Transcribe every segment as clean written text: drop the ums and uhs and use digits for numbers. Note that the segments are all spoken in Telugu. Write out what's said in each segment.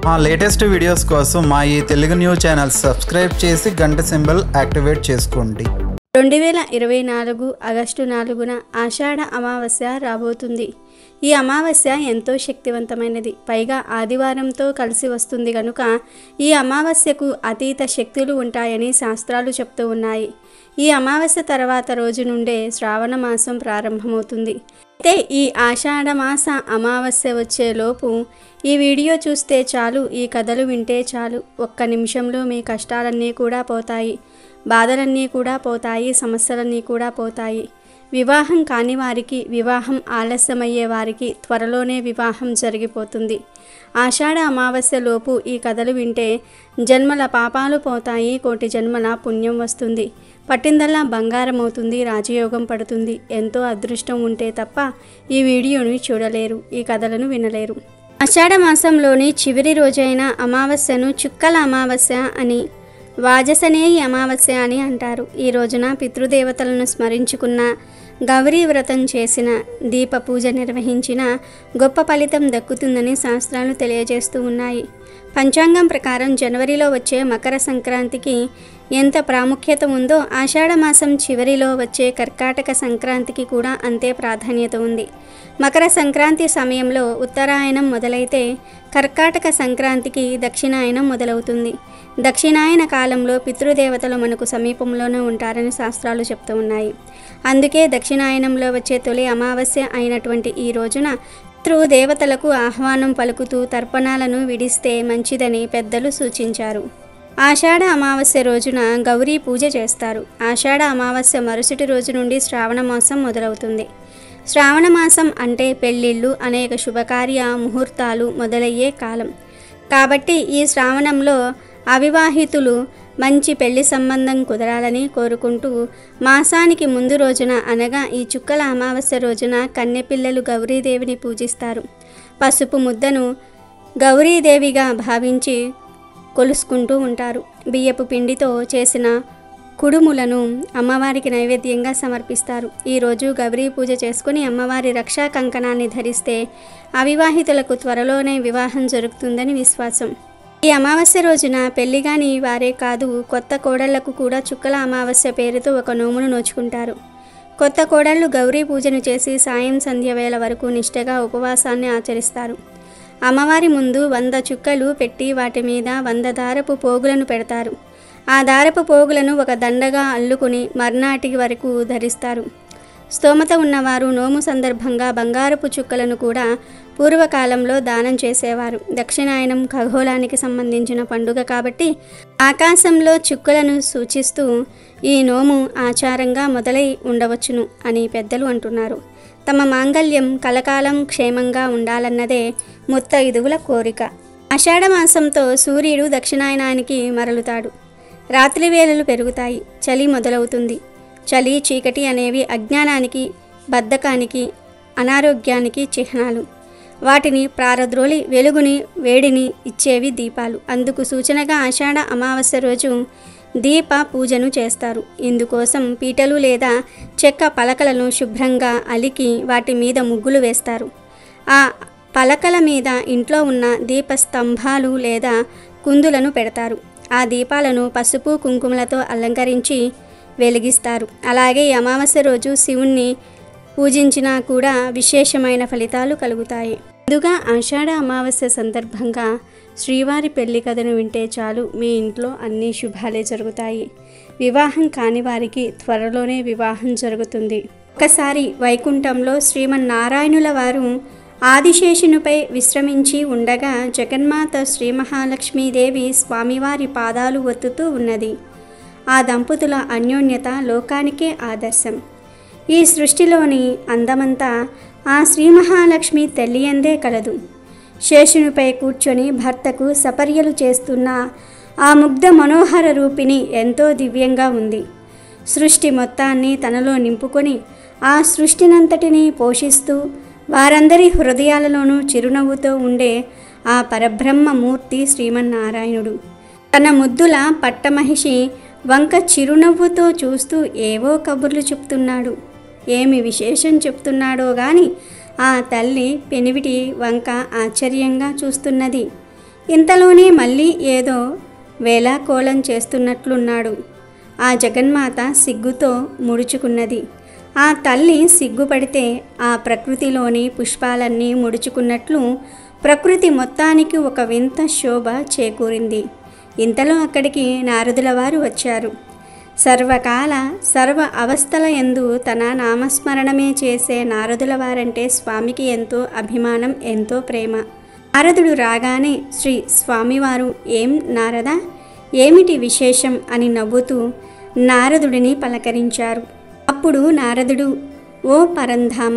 మా లేటెస్ట్ వీడియోస్ కోసం మా ఈ తెలుగు న్యూస్ ఛానల్ సబ్స్క్రైబ్ చేసి గంట సింబల్ యాక్టివేట్ చేసుకోండి. 2024 ఆగస్టు 4న ఆషాఢ అమావాస్య రాబోతుంది. ఈ అమావాస్య ఎంతో శక్తివంతమైనది, పైగా ఆదివారంతో కలిసి వస్తుంది కనుక ఈ అమావాస్యకు అతీత శక్తులు ఉంటాయని శాస్త్రాలు చెప్తూ ఉన్నాయి. ఈ అమావాస్య తర్వాత రోజు నుండే శ్రావణ మాసం ప్రారంభమవుతుంది. అయితే ఈ ఆషాఢ మాస అమావాస్య వచ్చేలోపు ఈ వీడియో చూస్తే చాలు, ఈ కథలు వింటే చాలు, ఒక్క నిమిషంలో మీ కష్టాలన్నీ కూడా పోతాయి, బాధలన్నీ కూడా పోతాయి, సమస్యలన్నీ కూడా పోతాయి. వివాహం కాని వారికి, వివాహం ఆలస్యమయ్యే వారికి త్వరలోనే వివాహం జరిగిపోతుంది. ఆషాఢ అమావాస్యలోపు ఈ కథలు వింటే జన్మల పాపాలు పోతాయి, కోటి జన్మల పుణ్యం వస్తుంది, పట్టిందల్లా బంగారం అవుతుంది, రాజయోగం పడుతుంది. ఎంతో అదృష్టం ఉంటే తప్ప ఈ వీడియోని చూడలేరు, ఈ కథలను వినలేరు. ఆషాఢ మాసంలోని చివరి రోజైన అమావాస్యను చుక్కల అమావాస్య అని, వాజసనేయి అమావాస్య అని అంటారు. ఈ రోజున పితృదేవతలను స్మరించుకున్న, గౌరీ వ్రతం చేసిన, దీప పూజ నిర్వహించిన గొప్ప ఫలితం దక్కుతుందని శాస్త్రాలు తెలియజేస్తూ ఉన్నాయి. పంచాంగం ప్రకారం జనవరిలో వచ్చే మకర సంక్రాంతికి ఎంత ప్రాముఖ్యత ఉందో ఆషాఢ మాసం చివరిలో వచ్చే కర్కాటక సంక్రాంతికి కూడా అంతే ప్రాధాన్యత ఉంది. మకర సంక్రాంతి సమయంలో ఉత్తరాయణం మొదలైతే కర్కాటక సంక్రాంతికి దక్షిణాయనం మొదలవుతుంది. దక్షిణాయన కాలంలో పితృదేవతలు మనకు సమీపంలోనే ఉంటారని శాస్త్రాలు చెప్తూ ఉన్నాయి. అందుకే దక్షిణాయనంలో వచ్చే తొలి అమావాస్య అయినటువంటి ఈ రోజున పితృదేవతలకు ఆహ్వానం పలుకుతూ తర్పణాలను విడిస్తే మంచిదని పెద్దలు సూచించారు. ఆషాఢ అమావాస్య రోజున గౌరీ పూజ చేస్తారు. ఆషాఢ అమావాస్య మరుసటి రోజు నుండి శ్రావణ మాసం మొదలవుతుంది. శ్రావణ మాసం అంటే పెళ్ళిళ్ళు, అనేక శుభకార్య ముహూర్తాలు మొదలయ్యే కాలం. కాబట్టి ఈ శ్రావణంలో అవివాహితులు మంచి పెళ్లి సంబంధం కుదరాలని కోరుకుంటూ మాసానికి ముందు రోజున అనగా ఈ చుక్కల అమావాస్య రోజున కన్నెపిల్లలు గౌరీదేవిని పూజిస్తారు. పసుపు ముద్దను గౌరీదేవిగా భావించి కొలుసుకుంటూ ఉంటారు. బియ్యపు పిండితో చేసిన కుడుములను అమ్మవారికి నైవేద్యంగా సమర్పిస్తారు. ఈరోజు గౌరీ పూజ చేసుకుని అమ్మవారి రక్షా కంకణాన్ని ధరిస్తే అవివాహితులకు త్వరలోనే వివాహం జరుగుతుందని విశ్వాసం. ఈ అమావాస్య రోజున పెళ్లిగాని వారే కాదు, కొత్త కోడళ్లకు కూడా చుక్కల అమావాస్య పేరుతో ఒక నోమును నోచుకుంటారు. కొత్త కోడళ్ళు గౌరీ పూజను చేసి సాయం సంధ్య వేళ వరకు నిష్ఠగా ఉపవాసాన్ని ఆచరిస్తారు. అమ్మవారి ముందు 100 చుక్కలు పెట్టి వాటి మీద 100 దారపు పోగులను పెడతారు. ఆ దారపు పోగులను ఒక దండగా అల్లుకుని మర్నాటి వరకు ధరిస్తారు. స్తోమత ఉన్నవారు నోము సందర్భంగా బంగారపు చుక్కలను కూడా పూర్వకాలంలో దానం చేసేవారు. దక్షిణాయనం ఖగోళానికి సంబంధించిన పండుగ కాబట్టి ఆకాశంలో చుక్కలను సూచిస్తూ ఈ నోము ఆచారంగా మొదలై ఉండవచ్చును అని పెద్దలు అంటున్నారు. తమ మాంగళ్యం కలకాలం క్షేమంగా ఉండాలన్నదే ముత్తైదువుల కోరిక. ఆషాఢ మాసంతో సూర్యుడు దక్షిణాయనానికి మరలుతాడు. రాత్రి వేళలు పెరుగుతాయి, చలి మొదలవుతుంది. చలి, చీకటి అనేవి అజ్ఞానానికి, బద్ధకానికి, అనారోగ్యానికి చిహ్నాలు. వాటిని ప్రారద్రోలి వెలుగుని, వేడిని ఇచ్చేవి దీపాలు. అందుకు సూచనగా ఆషాఢ అమావాస్య రోజు దీప పూజను చేస్తారు. ఇందుకోసం పీటలు లేదా చెక్క పలకలను శుభ్రంగా అలికి వాటి మీద ముగ్గులు వేస్తారు. ఆ పలకల మీద ఇంట్లో ఉన్న దీప స్తంభాలు లేదా కుందులను పెడతారు. ఆ దీపాలను పసుపు కుంకుమలతో అలంకరించి వెలిగిస్తారు. అలాగే ఈ అమావాస్య రోజు శివుణ్ణి పూజించినా కూడా విశేషమైన ఫలితాలు కలుగుతాయి. ముందుగా ఆషాఢ అమావాస్య సందర్భంగా శ్రీవారి పెళ్లి కథను వింటే చాలు, మీ ఇంట్లో అన్ని శుభాలే జరుగుతాయి. వివాహం కాని వారికి త్వరలోనే వివాహం జరుగుతుంది. ఒకసారి వైకుంఠంలో శ్రీమన్నారాయణుల వారు ఆదిశేషునిపై విశ్రమించి ఉండగా జగన్మాత శ్రీ మహాలక్ష్మీదేవి స్వామివారి పాదాలు ఒత్తుతూ ఉన్నది. ఆ దంపతుల అన్యోన్యత లోకానికే ఆదర్శం. ఈ సృష్టిలోని అందమంతా ఆ శ్రీ మహాలక్ష్మి తల్లియందే కలదు. శేషునిపై కూర్చొని భర్తకు సపర్యలు చేస్తున్న ఆ ముగ్ధ మనోహర రూపిణి ఎంతో దివ్యంగా ఉంది. సృష్టి మొత్తాన్ని తనలో నింపుకొని ఆ సృష్టినంతటినీ పోషిస్తూ వారందరి హృదయాలలోనూ చిరునవ్వుతో ఉండే ఆ పరబ్రహ్మ మూర్తి శ్రీమన్నారాయణుడు. తన ముద్దుల పట్టమహిషి వంక చిరునవ్వుతో చూస్తూ ఏవో కబుర్లు చెప్తున్నాడు. ఏమి విశేషం చెప్తున్నాడో గాని ఆ తల్లి పెనివిటి వంక ఆశ్చర్యంగా చూస్తున్నది. ఇంతలోనే మళ్ళీ ఏదో వేళాకోళం చేస్తున్నట్లున్నాడు. ఆ జగన్మాత సిగ్గుతో ముడుచుకున్నది. ఆ తల్లి సిగ్గుపడితే ఆ ప్రకృతిలోని పుష్పాలన్నీ ముడుచుకున్నట్లు ప్రకృతి మొత్తానికి ఒక వింత శోభ చేకూరింది. ఇంతలో అక్కడికి నారదుల వారు వచ్చారు. సర్వకాల సర్వ అవస్థల యందు తన నామస్మరణమే చేసే నారదుల వారంటే స్వామికి ఎంతో అభిమానం, ఎంతో ప్రేమ. నారదుడు రాగానే శ్రీ స్వామివారు "ఏం నారదా, ఏమిటి విశేషం?" అని నవ్వుతూ నారదుడిని పలకరించారు. అప్పుడు నారదుడు, "ఓ పరంధామ,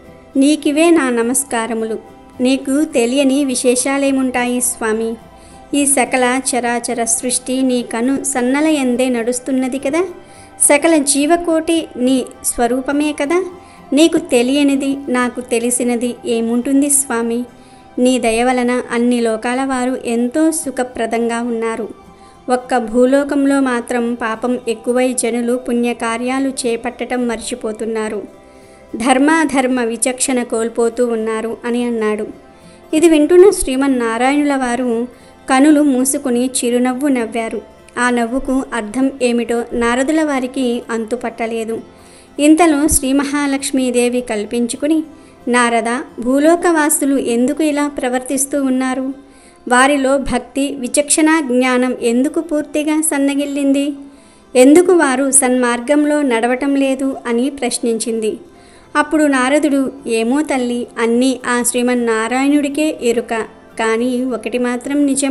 నీకివే నా నమస్కారములు. నీకు తెలియని విశేషాలేముంటాయి స్వామి? ఈ సకల చరాచర సృష్టి నీ కను సన్నల యందే నడుస్తున్నది కదా. సకల జీవకోటి నీ స్వరూపమే కదా. నీకు తెలియనిది, నాకు తెలిసినది ఏముంటుంది స్వామి? నీ దయ వలన అన్ని లోకాల వారు ఎంతో సుఖప్రదంగా ఉన్నారు. ఒక్క భూలోకంలో మాత్రం పాపం ఎక్కువై జనులు పుణ్యకార్యాలు చేపట్టడం మర్చిపోతున్నారు. ధర్మాధర్మ విచక్షణ కోల్పోతూ ఉన్నారు" అని అన్నాడు. ఇది వింటున్న శ్రీమన్నారాయణుల వారు కనులు మూసుకుని చిరునవ్వు నవ్వారు. ఆ నవ్వుకు అర్థం ఏమిటో నారదుల వారికి అంతుపట్టలేదు. ఇంతలో శ్రీ మహాలక్ష్మీదేవి కల్పించుకుని, "నారద, భూలోకవాసులు ఎందుకు ఇలా ప్రవర్తిస్తూ ఉన్నారు? వారిలో భక్తి, విచక్షణ, జ్ఞానం ఎందుకు పూర్తిగా సన్నగిల్లింది? ఎందుకు వారు సన్మార్గంలో నడవటం లేదు?" అని ప్రశ్నించింది. అప్పుడు నారదుడు, "ఏమో తల్లి, అన్నీ ఆ శ్రీమన్నారాయణుడికే ఎరుక. కానీ ఒకటి మాత్రం నిజం.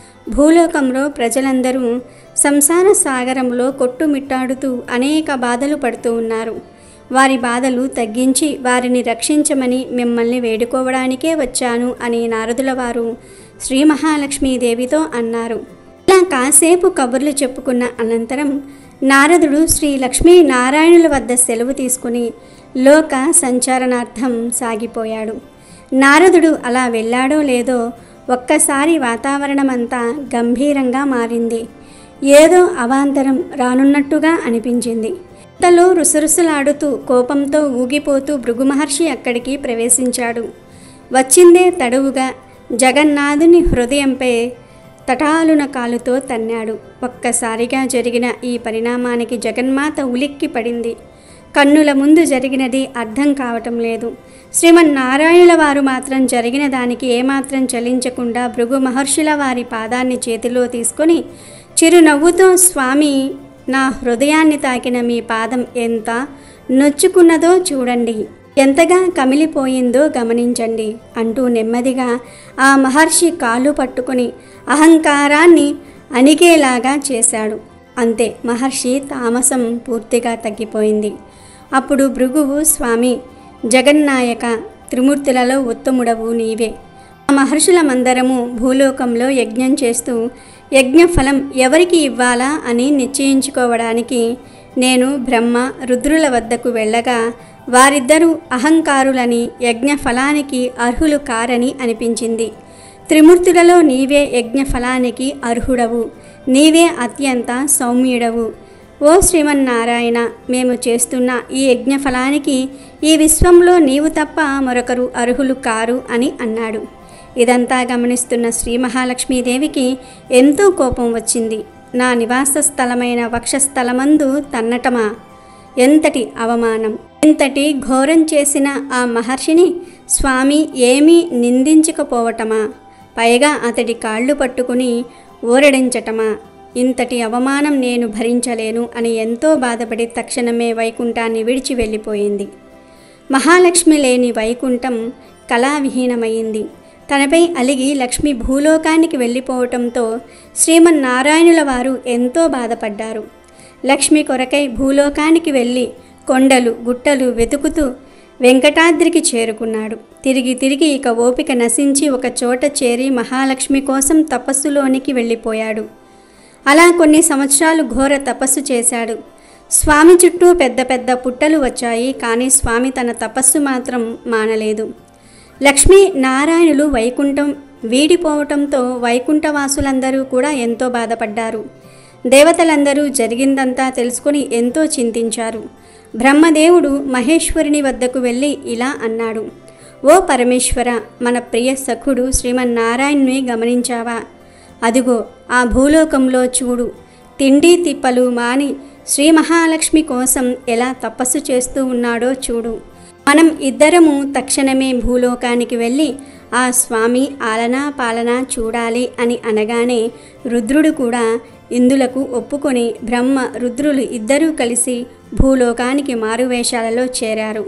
భూలోకంలో ప్రజలందరూ సంసార సాగరంలో కొట్టుమిట్టాడుతూ అనేక బాధలు పడుతూ ఉన్నారు. వారి బాధలు తగ్గించి వారిని రక్షించమని మిమ్మల్ని వేడుకోవడానికే వచ్చాను" అని నారదుల వారు శ్రీ మహాలక్ష్మీదేవితో అన్నారు. ఇలా కాసేపు కబుర్లు చెప్పుకున్న అనంతరం నారదుడు శ్రీ లక్ష్మీనారాయణుల వద్ద సెలవు తీసుకుని లోక సంచారణార్థం సాగిపోయాడు. నారదుడు అలా వెళ్ళాడో లేదో ఒక్కసారి వాతావరణమంతా గంభీరంగా మారింది. ఏదో అవాంతరం రానున్నట్టుగా అనిపించింది. ఇంతలో రుసరుసలాడుతూ కోపంతో ఊగిపోతూ భృగు మహర్షి అక్కడికి ప్రవేశించాడు. వచ్చిందే తడువుగా జగన్నాథుని హృదయంపై తటాలున కాలుతో తన్నాడు. ఒక్కసారిగా జరిగిన ఈ పరిణామానికి జగన్మాత ఉలిక్కి పడింది. కన్నుల ముందు జరిగినది అర్థం కావటం లేదు. శ్రీమన్నారాయణుల వారు మాత్రం జరిగిన దానికి ఏమాత్రం చలించకుండా భృగు మహర్షుల వారి పాదాన్ని చేతిలో తీసుకొని చిరునవ్వుతో, "స్వామి, నా హృదయాన్ని తాకిన మీ పాదం ఎంత నొచ్చుకున్నదో చూడండి, ఎంతగా కమిలిపోయిందో గమనించండి" అంటూ నెమ్మదిగా ఆ మహర్షి కాళ్ళు పట్టుకుని అహంకారాన్ని అణిగేలాగా చేశాడు. అంతే, మహర్షి తామసం పూర్తిగా తగ్గిపోయింది. అప్పుడు భృగువు, "స్వామి, జగన్నాయక, త్రిమూర్తులలో ఉత్తముడవు నీవే. ఆ మహర్షులమందరము భూలోకంలో యజ్ఞం చేస్తూ యజ్ఞఫలం ఎవరికి ఇవ్వాలా అని నిశ్చయించుకోవడానికి నేను బ్రహ్మ, రుద్రుల వద్దకు వెళ్ళగా వారిద్దరూ అహంకారులని, యజ్ఞఫలానికి అర్హులు కారని అనిపించింది. త్రిమూర్తులలో నీవే యజ్ఞఫలానికి అర్హుడవు. నీవే అత్యంత సౌమ్యుడవు. ఓ శ్రీమన్నారాయణ, మేము చేస్తున్న ఈ యజ్ఞఫలానికి ఈ విశ్వంలో నీవు తప్ప మరొకరు అర్హులు కారు" అని అన్నాడు. ఇదంతా గమనిస్తున్న శ్రీ మహాలక్ష్మీదేవికి ఎంతో కోపం వచ్చింది. "నా నివాస స్థలమైన వక్షస్థలమందు తన్నటమా? ఎంతటి అవమానం! ఎంతటి ఘోరం చేసిన ఆ మహర్షిని స్వామి ఏమీ నిందించకపోవటమా? పైగా అతడి కాళ్ళు పట్టుకుని ఊరడించటమా? ఇంతటి అవమానం నేను భరించలేను" అని ఎంతో బాధపడి తక్షణమే వైకుంఠాన్ని విడిచి వెళ్ళిపోయింది. మహాలక్ష్మి లేని వైకుంఠం కళావిహీనమైంది. తనపై అలిగి లక్ష్మి భూలోకానికి వెళ్ళిపోవటంతో శ్రీమన్నారాయణుల వారు ఎంతో బాధపడ్డారు. లక్ష్మి కొరకై భూలోకానికి వెళ్ళి కొండలు గుట్టలు వెతుకుతూ వెంకటాద్రికి చేరుకున్నాడు. తిరిగి తిరిగి ఇక ఓపిక నశించి ఒక చోట చేరి మహాలక్ష్మి కోసం తపస్సులోనికి వెళ్ళిపోయాడు. అలా కొన్ని సంవత్సరాలు ఘోర తపస్సు చేశాడు. స్వామి చుట్టూ పెద్ద పెద్ద పుట్టలు వచ్చాయి. కానీ స్వామి తన తపస్సు మాత్రం మానలేదు. లక్ష్మీ నారాయణులు వైకుంఠం వీడిపోవటంతో వైకుంఠవాసులందరూ కూడా ఎంతో బాధపడ్డారు. దేవతలందరూ జరిగిందంతా తెలుసుకొని ఎంతో చింతించారు. బ్రహ్మదేవుడు మహేశ్వరుని వద్దకు వెళ్ళి ఇలా అన్నాడు: ఓ పరమేశ్వర, మన ప్రియ సఖుడు శ్రీమన్నారాయణుని గమనించావా? అదిగో ఆ భూలోకంలో చూడు, తిండి తిప్పలు మాని శ్రీ మహాలక్ష్మి కోసం ఎలా తపస్సు చేస్తూ ఉన్నాడో చూడు. మనం ఇద్దరము తక్షణమే భూలోకానికి వెళ్ళి ఆ స్వామి ఆలనా పాలనా చూడాలి అని అనగానే రుద్రుడు కూడా ఇందులకు ఒప్పుకొని బ్రహ్మ రుద్రులు ఇద్దరూ కలిసి భూలోకానికి మారువేషాలలో చేరారు.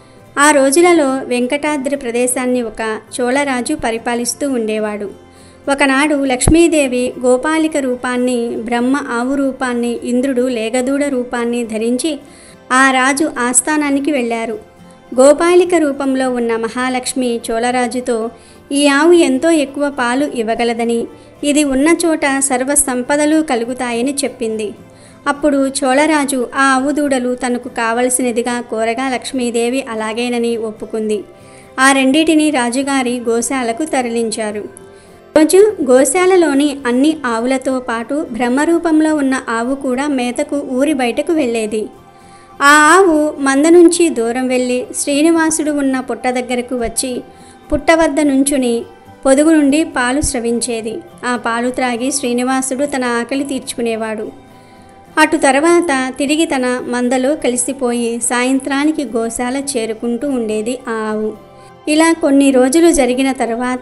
ఆ రోజులలో వెంకటాద్రి ప్రదేశాన్ని ఒక చోళరాజు పరిపాలిస్తూ ఉండేవాడు. ఒకనాడు లక్ష్మీదేవి గోపాలిక రూపాన్ని, బ్రహ్మ ఆవు రూపాన్ని, ఇంద్రుడు లేగదూడ రూపాన్ని ధరించి ఆ రాజు ఆస్థానానికి వెళ్ళారు. గోపాలిక రూపంలో ఉన్న మహాలక్ష్మి చోళరాజుతో ఈ ఆవు ఎంతో ఎక్కువ పాలు ఇవ్వగలదని, ఇది ఉన్న చోట సర్వ సంపదలు కలుగుతాయని చెప్పింది. అప్పుడు చోళరాజు ఆ ఆవు దూడలు తనకు కావలసినదిగా కోరగా లక్ష్మీదేవి అలాగేనని ఒప్పుకుంది. ఆ రెండిటిని రాజుగారి గోశాలకు తరలించారు. రోజు గోశాలలోని అన్ని ఆవులతో పాటు బ్రహ్మరూపంలో ఉన్న ఆవు కూడా మేతకు ఊరి బయటకు వెళ్ళేది. ఆ ఆవు మంద నుంచి దూరం వెళ్ళి శ్రీనివాసుడు ఉన్న పుట్ట దగ్గరకు వచ్చి పుట్ట వద్ద నుంచుని పొదుగు నుండి పాలు స్రవించేది. ఆ పాలు త్రాగి శ్రీనివాసుడు తన ఆకలి తీర్చుకునేవాడు. అటు తర్వాత తిరిగి తన మందలో కలిసిపోయి సాయంత్రానికి గోశాల చేరుకుంటూ ఉండేది ఆ ఆవు. ఇలా కొన్ని రోజులు జరిగిన తర్వాత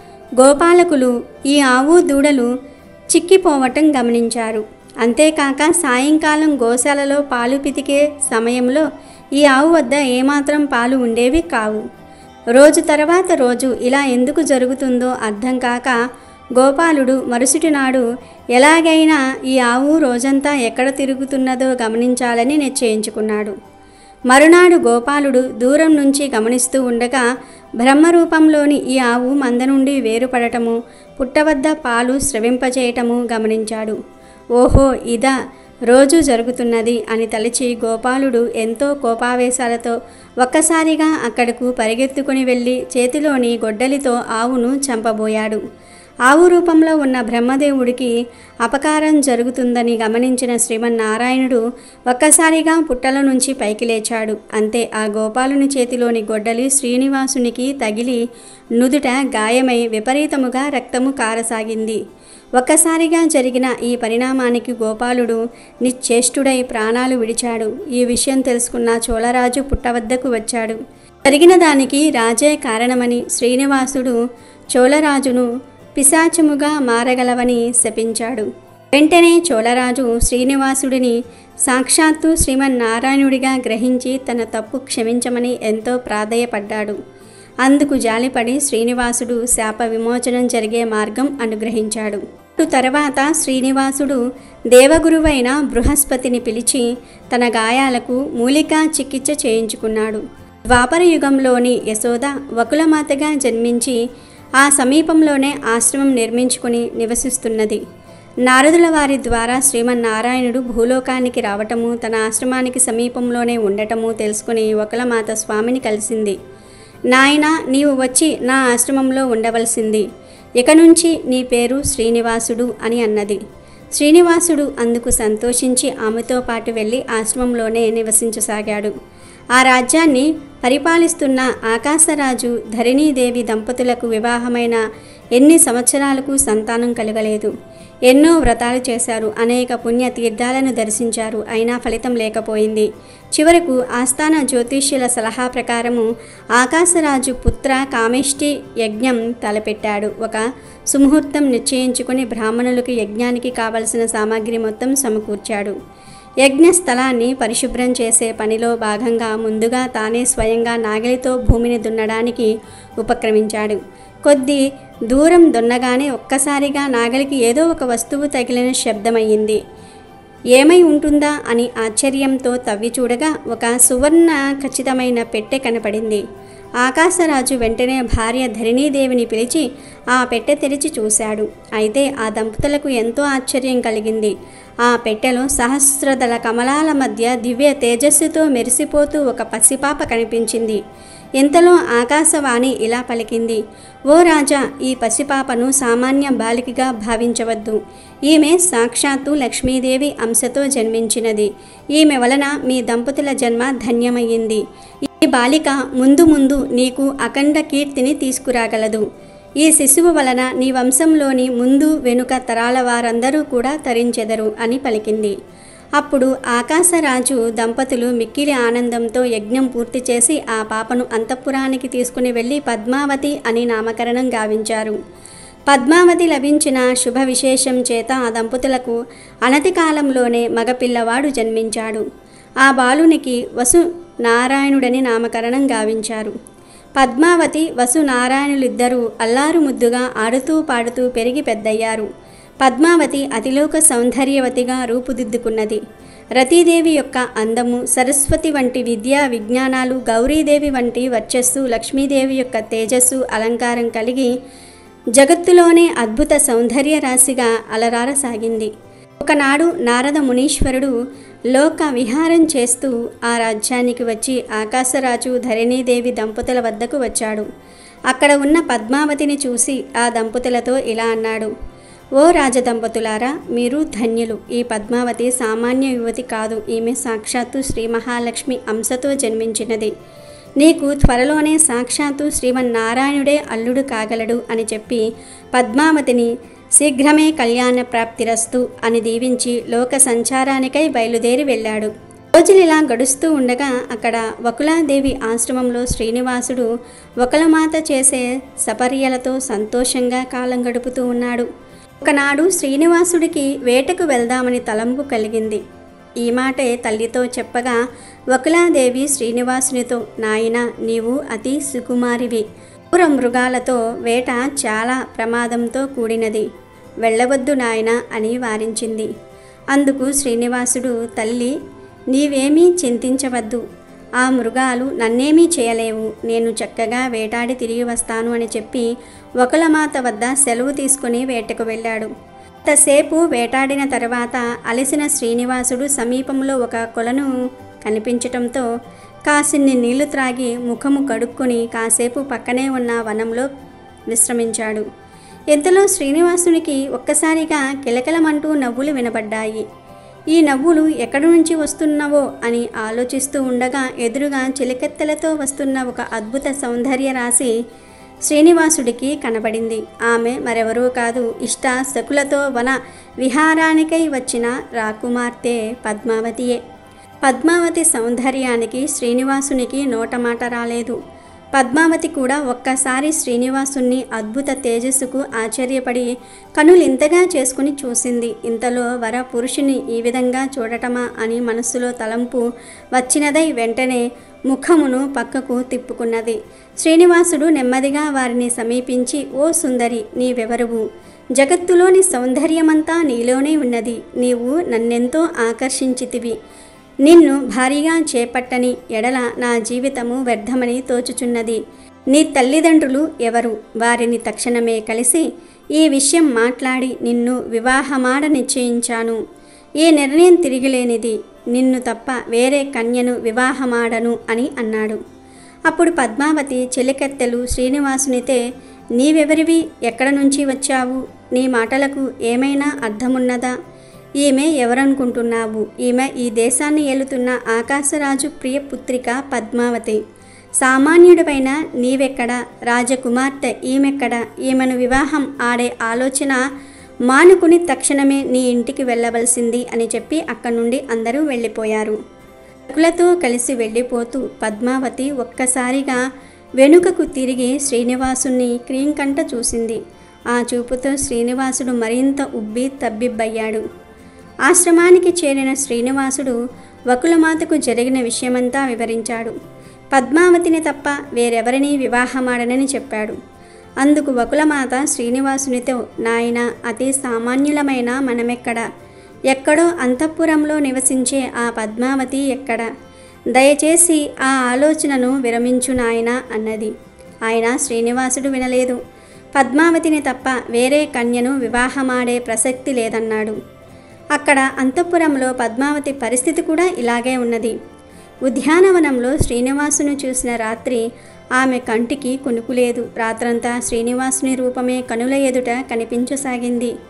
గోపాలకులు ఈ ఆవు దూడలు చిక్కిపోవటం గమనించారు. అంతేకాక సాయంకాలం గోశాలలో పాలు పితికే సమయంలో ఈ ఆవు వద్ద ఏమాత్రం పాలు ఉండేవి కావు. రోజు తర్వాత రోజు ఇలా ఎందుకు జరుగుతుందో అర్థం కాక గోపాలుడు మరుసటి నాడు ఎలాగైనా ఈ ఆవు రోజంతా ఎక్కడ తిరుగుతున్నదో గమనించాలని నిశ్చయించుకున్నాడు. మరునాడు గోపాలుడు దూరం నుంచి గమనిస్తూ ఉండగా బ్రహ్మరూపంలోని ఈ ఆవు మంద నుండి వేరుపడటము, పుట్టవద్ద పాలు స్రవింపచేయటము గమనించాడు. ఓహో, ఇదా రోజు జరుగుతున్నది అని తలచి గోపాలుడు ఎంతో కోపావేశాలతో ఒక్కసారిగా అక్కడకు పరిగెత్తుకుని వెళ్ళి చేతిలోని గొడ్డలితో ఆవును చంపబోయాడు. ఆవు రూపంలో ఉన్న బ్రహ్మదేవుడికి అపకారం జరుగుతుందని గమనించిన శ్రీమన్నారాయణుడు ఒక్కసారిగా పుట్టల నుంచి పైకి లేచాడు. అంతే ఆ గోపాలుని చేతిలోని గొడ్డలి శ్రీనివాసునికి తగిలి నుదుట గాయమై విపరీతముగా రక్తము కారసాగింది. ఒక్కసారిగా జరిగిన ఈ పరిణామానికి గోపాలుడు నిశ్చేష్టుడై ప్రాణాలు విడిచాడు. ఈ విషయం తెలుసుకున్న చోళరాజు పుట్టవద్దకు వచ్చాడు. జరిగిన దానికి రాజే కారణమని శ్రీనివాసుడు చోళరాజును పిశాచముగా మారగలవని శపించాడు. వెంటనే చోళరాజు శ్రీనివాసుడిని సాక్షాత్తు శ్రీమన్నారాయణుడిగా గ్రహించి తన తప్పు క్షమించమని ఎంతో ప్రాధేయపడ్డాడు. అందుకు జాలిపడి శ్రీనివాసుడు శాప విమోచనం జరిగే మార్గం అనుగ్రహించాడు. తర్వాత శ్రీనివాసుడు దేవగురువైన బృహస్పతిని పిలిచి తన గాయాలకు మూలికా చికిత్స చేయించుకున్నాడు. ద్వాపర యుగంలోని యశోద వకులమాతగా జన్మించి ఆ సమీపంలోనే ఆశ్రమం నిర్మించుకుని నివసిస్తున్నది. నారదుల వారి ద్వారా శ్రీమన్నారాయణుడు భూలోకానికి రావటము, తన ఆశ్రమానికి సమీపంలోనే ఉండటము తెలుసుకుని వకులమాత స్వామిని కలిసింది. నాయనా, నీవు వచ్చి నా ఆశ్రమంలో ఉండవలసింది. ఇక నుంచి నీ పేరు శ్రీనివాసుడు అని అన్నది. శ్రీనివాసుడు అందుకు సంతోషించి ఆమెతో పాటు వెళ్ళి ఆశ్రమంలోనే నివసించసాగాడు. ఆ రాజ్యాన్ని పరిపాలిస్తున్న ఆకాశరాజు ధరణీదేవి దంపతులకు వివాహమైన ఎన్ని సంవత్సరాలకు సంతానం కలగలేదు. ఎన్నో వ్రతాలు చేశారు, అనేక పుణ్య తీర్థాలను దర్శించారు, అయినా ఫలితం లేకపోయింది. చివరకు ఆస్థాన జ్యోతిష్యుల సలహా ప్రకారము ఆకాశరాజు పుత్ర కామేష్టి యజ్ఞం తలపెట్టాడు. ఒక సుముహూర్తం నిశ్చయించుకుని బ్రాహ్మణులకు యజ్ఞానికి కావలసిన సామాగ్రి మొత్తం సమకూర్చాడు. యజ్ఞ స్థలాన్ని పరిశుభ్రం చేసే పనిలో భాగంగా ముందుగా తానే స్వయంగా నాగలితో భూమిని దున్నడానికి ఉపక్రమించాడు. కొద్ది దూరం దున్నగానే ఒక్కసారిగా నాగలికి ఏదో ఒక వస్తువు తగిలిన శబ్దమయ్యింది. ఏమై ఉంటుందా అని ఆశ్చర్యంతో తవ్వి చూడగా ఒక సువర్ణ ఖచ్చితమైన పెట్టె కనపడింది. ఆకాశరాజు వెంటనే భార్య ధరణీదేవిని పిలిచి ఆ పెట్టె తెరిచి చూశాడు. అయితే ఆ దంపతులకు ఎంతో ఆశ్చర్యం కలిగింది. ఆ పెట్టెలో సహస్రదళ కమలాల మధ్య దివ్య తేజస్సుతో మెరిసిపోతూ ఒక పసిపాప కనిపించింది. ఇంతలో ఆకాశవాణి ఇలా పలికింది, ఓ రాజా, ఈ పసిపాపను సామాన్య బాలికగా భావించవద్దు. ఈమె సాక్షాత్తు లక్ష్మీదేవి అంశతో జన్మించినది. ఈమె వలన మీ దంపతుల జన్మ ధన్యమయ్యింది. ఈ బాలిక ముందు ముందు నీకు అఖండ కీర్తిని తీసుకురాగలదు. ఈ శిశువు వలన నీ వంశంలోని ముందు వెనుక తరాల వారందరూ కూడా తరించెదరు అని పలికింది. అప్పుడు ఆకాశరాజు దంపతులు మిక్కిలి ఆనందంతో యజ్ఞం పూర్తి చేసి ఆ పాపను అంతఃపురానికి తీసుకుని వెళ్ళి పద్మావతి అని నామకరణం గావించారు. పద్మావతి లభించిన శుభ విశేషం చేత ఆ దంపతులకు అనతి కాలంలోనే మగపిల్లవాడు జన్మించాడు. ఆ బాలునికి వసు నారాయణుడని నామకరణం గావించారు. పద్మావతి వసు నారాయణులిద్దరూ అల్లారు ముద్దుగా ఆడుతూ పాడుతూ పెరిగి పెద్దయ్యారు. పద్మావతి అతిలోక సౌందర్యవతిగా రూపుదిద్దుకున్నది. రతీదేవి యొక్క అందము, సరస్వతి వంటి విద్యా విజ్ఞానాలు, గౌరీదేవి వంటి వర్చస్సు, లక్ష్మీదేవి యొక్క తేజస్సు, అలంకారం కలిగి జగత్తులోనే అద్భుత సౌందర్య రాశిగా అలరారసాగింది. ఒకనాడు నారద మునీశ్వరుడు లోక విహారం చేస్తూ ఆ రాజ్యానికి వచ్చి ఆకాశరాజు ధరణీదేవి దంపతుల వద్దకు వచ్చాడు. అక్కడ ఉన్న పద్మావతిని చూసి ఆ దంపతులతో ఇలా అన్నాడు: ఓ రాజదంపతులారా, మీరు ధన్యులు. ఈ పద్మావతి సామాన్య యువతి కాదు. ఈమె సాక్షాత్తు శ్రీ మహాలక్ష్మి అంశతో జన్మించినది. నీకు త్వరలోనే సాక్షాత్తు శ్రీమన్నారాయణుడే అల్లుడు కాగలడు అని చెప్పి పద్మావతిని శీఘ్రమే కళ్యాణ ప్రాప్తిరస్తు అని దీవించి లోక సంచారానికై బయలుదేరి వెళ్ళాడు. రోజులిలా గడుస్తూ ఉండగా అక్కడ వకులాదేవి ఆశ్రమంలో శ్రీనివాసుడు వకులమాత చేసే సపర్యలతో సంతోషంగా కాలం గడుపుతూ ఉన్నాడు. ఒకనాడు శ్రీనివాసుడికి వేటకు వెళ్దామని తలంపు కలిగింది. ఈ మాటే తల్లితో చెప్పగా వకులాదేవి శ్రీనివాసునితో, నాయనా, నీవు అతి సుకుమారివి. క్రూర మృగాలతో వేట చాలా ప్రమాదంతో కూడినది. వెళ్ళవద్దు నాయనా అని వారించింది. అందుకు శ్రీనివాసుడు, తల్లి, నీవేమీ చింతించవద్దు. ఆ మృగాలు నన్నేమీ చేయలేవు. నేను చక్కగా వేటాడి తిరిగి వస్తాను అని చెప్పి వకులమాత వద్ద సెలవు తీసుకుని వేటకు వెళ్ళాడు. కొంతసేపు వేటాడిన తర్వాత అలసిన శ్రీనివాసుడు సమీపంలో ఒక కొలను కనిపించటంతో కాసిన్ని నీళ్లు త్రాగి ముఖము కడుక్కొని కాసేపు పక్కనే ఉన్న వనంలో విశ్రమించాడు. ఇంతలో శ్రీనివాసునికి ఒక్కసారిగా కిలకిలమంటూ నవ్వులు వినబడ్డాయి. ఈ నవ్వులు ఎక్కడి నుంచి వస్తున్నవో అని ఆలోచిస్తూ ఉండగా ఎదురుగా చిలకెత్తెలతో వస్తున్న ఒక అద్భుత సౌందర్య రాశి శ్రీనివాసుడికి కనబడింది. ఆమె మరెవరూ కాదు, ఇష్ట సకులతో వన విహారానికై వచ్చిన రాకుమార్తె పద్మావతియే. పద్మావతి సౌందర్యానికి శ్రీనివాసునికి నోటమాట రాలేదు. పద్మావతి కూడా ఒక్కసారి శ్రీనివాసుని అద్భుత తేజస్సుకు ఆశ్చర్యపడి కనులింతగా చేసుకుని చూసింది. ఇంతలో వర పురుషుని ఈ విధంగా చూడటమా అని మనస్సులో తలంపు వచ్చినదై వెంటనే ముఖమును పక్కకు తిప్పుకున్నది. శ్రీనివాసుడు నెమ్మదిగా వారిని సమీపించి, ఓ సుందరి, నీవెవరువు? జగత్తులోని సౌందర్యమంతా నీలోనే ఉన్నది. నీవు నన్నెంతో ఆకర్షించితివి. నిన్ను భారీగా చేపట్టని ఎడల నా జీవితము వ్యర్థమని తోచుచున్నది. నీ తల్లిదండ్రులు ఎవరు? వారిని తక్షణమే కలిసి ఈ విషయం మాట్లాడి నిన్ను వివాహమాడ నిశ్చయించాను. ఈ నిర్ణయం తిరిగిలేనిది. నిన్ను తప్ప వేరే కన్యను వివాహమాడను అని అన్నాడు. అప్పుడు పద్మావతి చెలికత్తెలు శ్రీనివాసునితే, నీవెవరివి? ఎక్కడ నుంచి వచ్చావు? నీ మాటలకు ఏమైనా అర్థమున్నదా? ఈమె ఎవరనుకుంటున్నావు? ఈమె ఈ దేశాన్ని ఏలుతున్న ఆకాశరాజు ప్రియపుత్రిక పద్మావతి. సామాన్యుడిపైన నీవెక్కడ? రాజకుమార్తె ఈమెక్కడ? ఈమెను వివాహం ఆడే ఆలోచన మానుకుని తక్షణమే నీ ఇంటికి వెళ్ళవలసింది అని చెప్పి అక్కడి నుండి అందరూ వెళ్ళిపోయారు. సకులతో కలిసి వెళ్ళిపోతూ పద్మావతి ఒక్కసారిగా వెనుకకు తిరిగి శ్రీనివాసుని క్రీంకంట చూసింది. ఆ చూపుతో శ్రీనివాసుడు మరింత ఉబ్బి తబ్బిబ్బయ్యాడు. ఆశ్రమానికి చేరిన శ్రీనివాసుడు వకులమాతకు జరిగిన విషయమంతా వివరించాడు. పద్మావతిని తప్ప వేరెవరినీ వివాహమాడనని చెప్పాడు. అందుకు వకులమాత శ్రీనివాసునితో, నాయన, అతి సామాన్యులమైన మనమెక్కడ? ఎక్కడో అంతఃపురంలో నివసించే ఆ పద్మావతి ఎక్కడ? దయచేసి ఆ ఆలోచనను విరమించు నాయన అన్నది. ఆయన శ్రీనివాసుడు వినలేదు. పద్మావతిని తప్ప వేరే కన్యను వివాహమాడే ప్రసక్తి లేదన్నాడు. అక్కడ అంతఃపురంలో పద్మావతి పరిస్థితి కూడా ఇలాగే ఉన్నది. ఉద్యానవనంలో శ్రీనివాసును చూసిన రాత్రి ఆమె కంటికి కునుకులేదు. రాత్రంతా శ్రీనివాసుని రూపమే కనుల ఎదుట కనిపించసాగింది.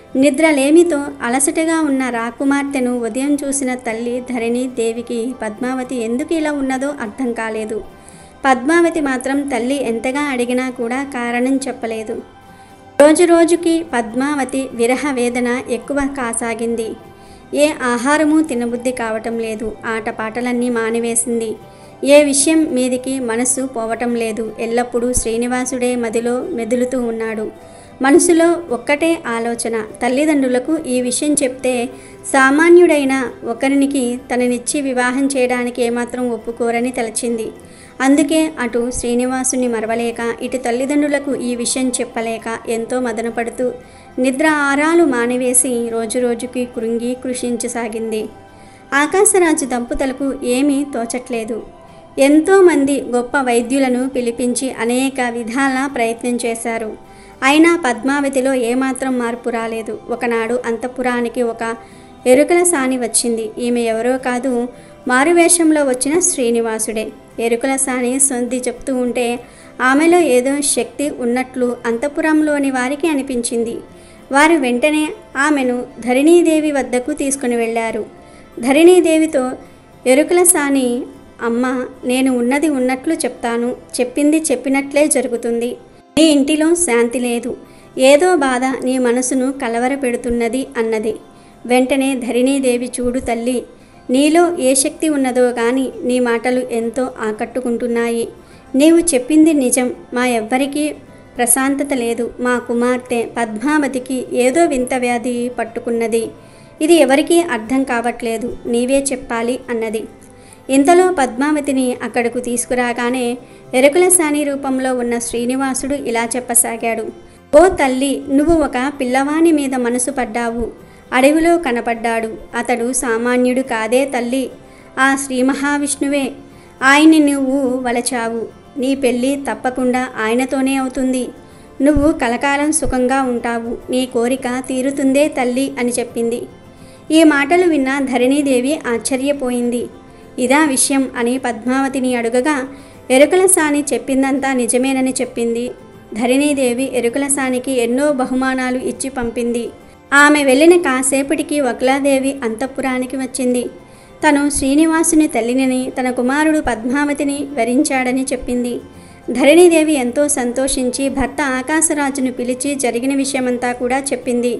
నిద్రలేమితో అలసటగా ఉన్న రాకుమార్తెను ఉదయం చూసిన తల్లి ధరణి దేవికి పద్మావతి ఎందుకు ఇలా ఉన్నదో అర్థం కాలేదు. పద్మావతి మాత్రం తల్లి ఎంతగా అడిగినా కూడా కారణం చెప్పలేదు. రోజురోజుకి పద్మావతి విరహ వేదన ఎక్కువ కాసాగింది. ఏ ఆహారము తినబుద్ధి కావటం లేదు. ఆటపాటలన్నీ మానివేసింది. ఏ విషయం మీదికి మనసు పోవటం లేదు. ఎల్లప్పుడూ శ్రీనివాసుడే మదిలో మెదులుతూ ఉన్నాడు. మనసులో ఒక్కటే ఆలోచన. తల్లిదండ్రులకు ఈ విషయం చెప్తే సామాన్యుడైన ఒకరికి తననిచ్చి వివాహం చేయడానికి ఏమాత్రం ఒప్పుకోరని తలచింది. అందుకే అటు శ్రీనివాసుని మరవలేక ఇటు తల్లిదండ్రులకు ఈ విషయం చెప్పలేక ఎంతో మదనపడుతూ నిద్ర ఆరాలు మానివేసి రోజురోజుకి కృంగి కృషించసాగింది. ఆకాశరాజు దంపతులకు ఏమీ తోచట్లేదు. ఎంతోమంది గొప్ప వైద్యులను పిలిపించి అనేక విధాల ప్రయత్నం చేశారు. అయినా పద్మావతిలో ఏమాత్రం మార్పు రాలేదు. ఒకనాడు అంతఃపురానికి ఒక ఎరుకల సాని వచ్చింది. ఈమె ఎవరో కాదు, మారువేషంలో వచ్చిన శ్రీనివాసుడే. ఎరుకల సాని సొంతి చెప్తూ ఉంటే ఆమెలో ఏదో శక్తి ఉన్నట్లు అంతఃపురంలోని వారికి అనిపించింది. వారు వెంటనే ఆమెను ధరణీదేవి వద్దకు తీసుకుని వెళ్ళారు. ధరణీదేవితో ఎరుకల సాని, అమ్మ, నేను ఉన్నది ఉన్నట్లు చెప్తాను. చెప్పింది చెప్పినట్లే జరుగుతుంది. నీ ఇంటిలో శాంతి లేదు. ఏదో బాధ నీ మనసును కలవరపెడుతున్నది అన్నది. వెంటనే ధరణీదేవి, చూడు తల్లి, నీలో ఏ శక్తి ఉన్నదో గాని నీ మాటలు ఎంతో ఆకట్టుకుంటున్నాయి. నీవు చెప్పింది నిజం. మా ఎవ్వరికీ ప్రశాంతత లేదు. మా కుమార్తె పద్మావతికి ఏదో వింత వ్యాధి పట్టుకున్నది. ఇది ఎవరికీ అర్థం కావట్లేదు. నీవే చెప్పాలి అన్నది. ఇంతలో పద్మావతిని అక్కడకు తీసుకురాగానే ఎరుకల సాని రూపంలో ఉన్న శ్రీనివాసుడు ఇలా చెప్పసాగాడు. ఓ తల్లి, నువ్వు ఒక పిల్లవాని మీద మనసు పడ్డావు. అడవిలో కనపడ్డాడు. అతడు సామాన్యుడు కాదే తల్లి, ఆ శ్రీ మహావిష్ణువే. ఆయన్ని నువ్వు వలచావు. నీ పెళ్ళి తప్పకుండా ఆయనతోనే అవుతుంది. నువ్వు కలకాలం సుఖంగా ఉంటావు. నీ కోరిక తీరుతుందే తల్లి అని చెప్పింది. ఈ మాటలు విన్న ధరణీదేవి ఆశ్చర్యపోయింది. ఇదా విషయం అని పద్మావతిని అడుగగా ఎరుకల సాని చెప్పిందంతా నిజమేనని చెప్పింది. ధరణీదేవి ఎరుకల సానికి ఎన్నో బహుమానాలు ఇచ్చి పంపింది. ఆమె వెళ్ళిన కాసేపటికి వకులాదేవి అంతఃపురానికి వచ్చింది. తను శ్రీనివాసుని తల్లిని, తన కుమారుడు పద్మావతిని వరించాడని చెప్పింది. ధరణీదేవి ఎంతో సంతోషించి భర్త ఆకాశరాజును పిలిచి జరిగిన విషయమంతా కూడా చెప్పింది.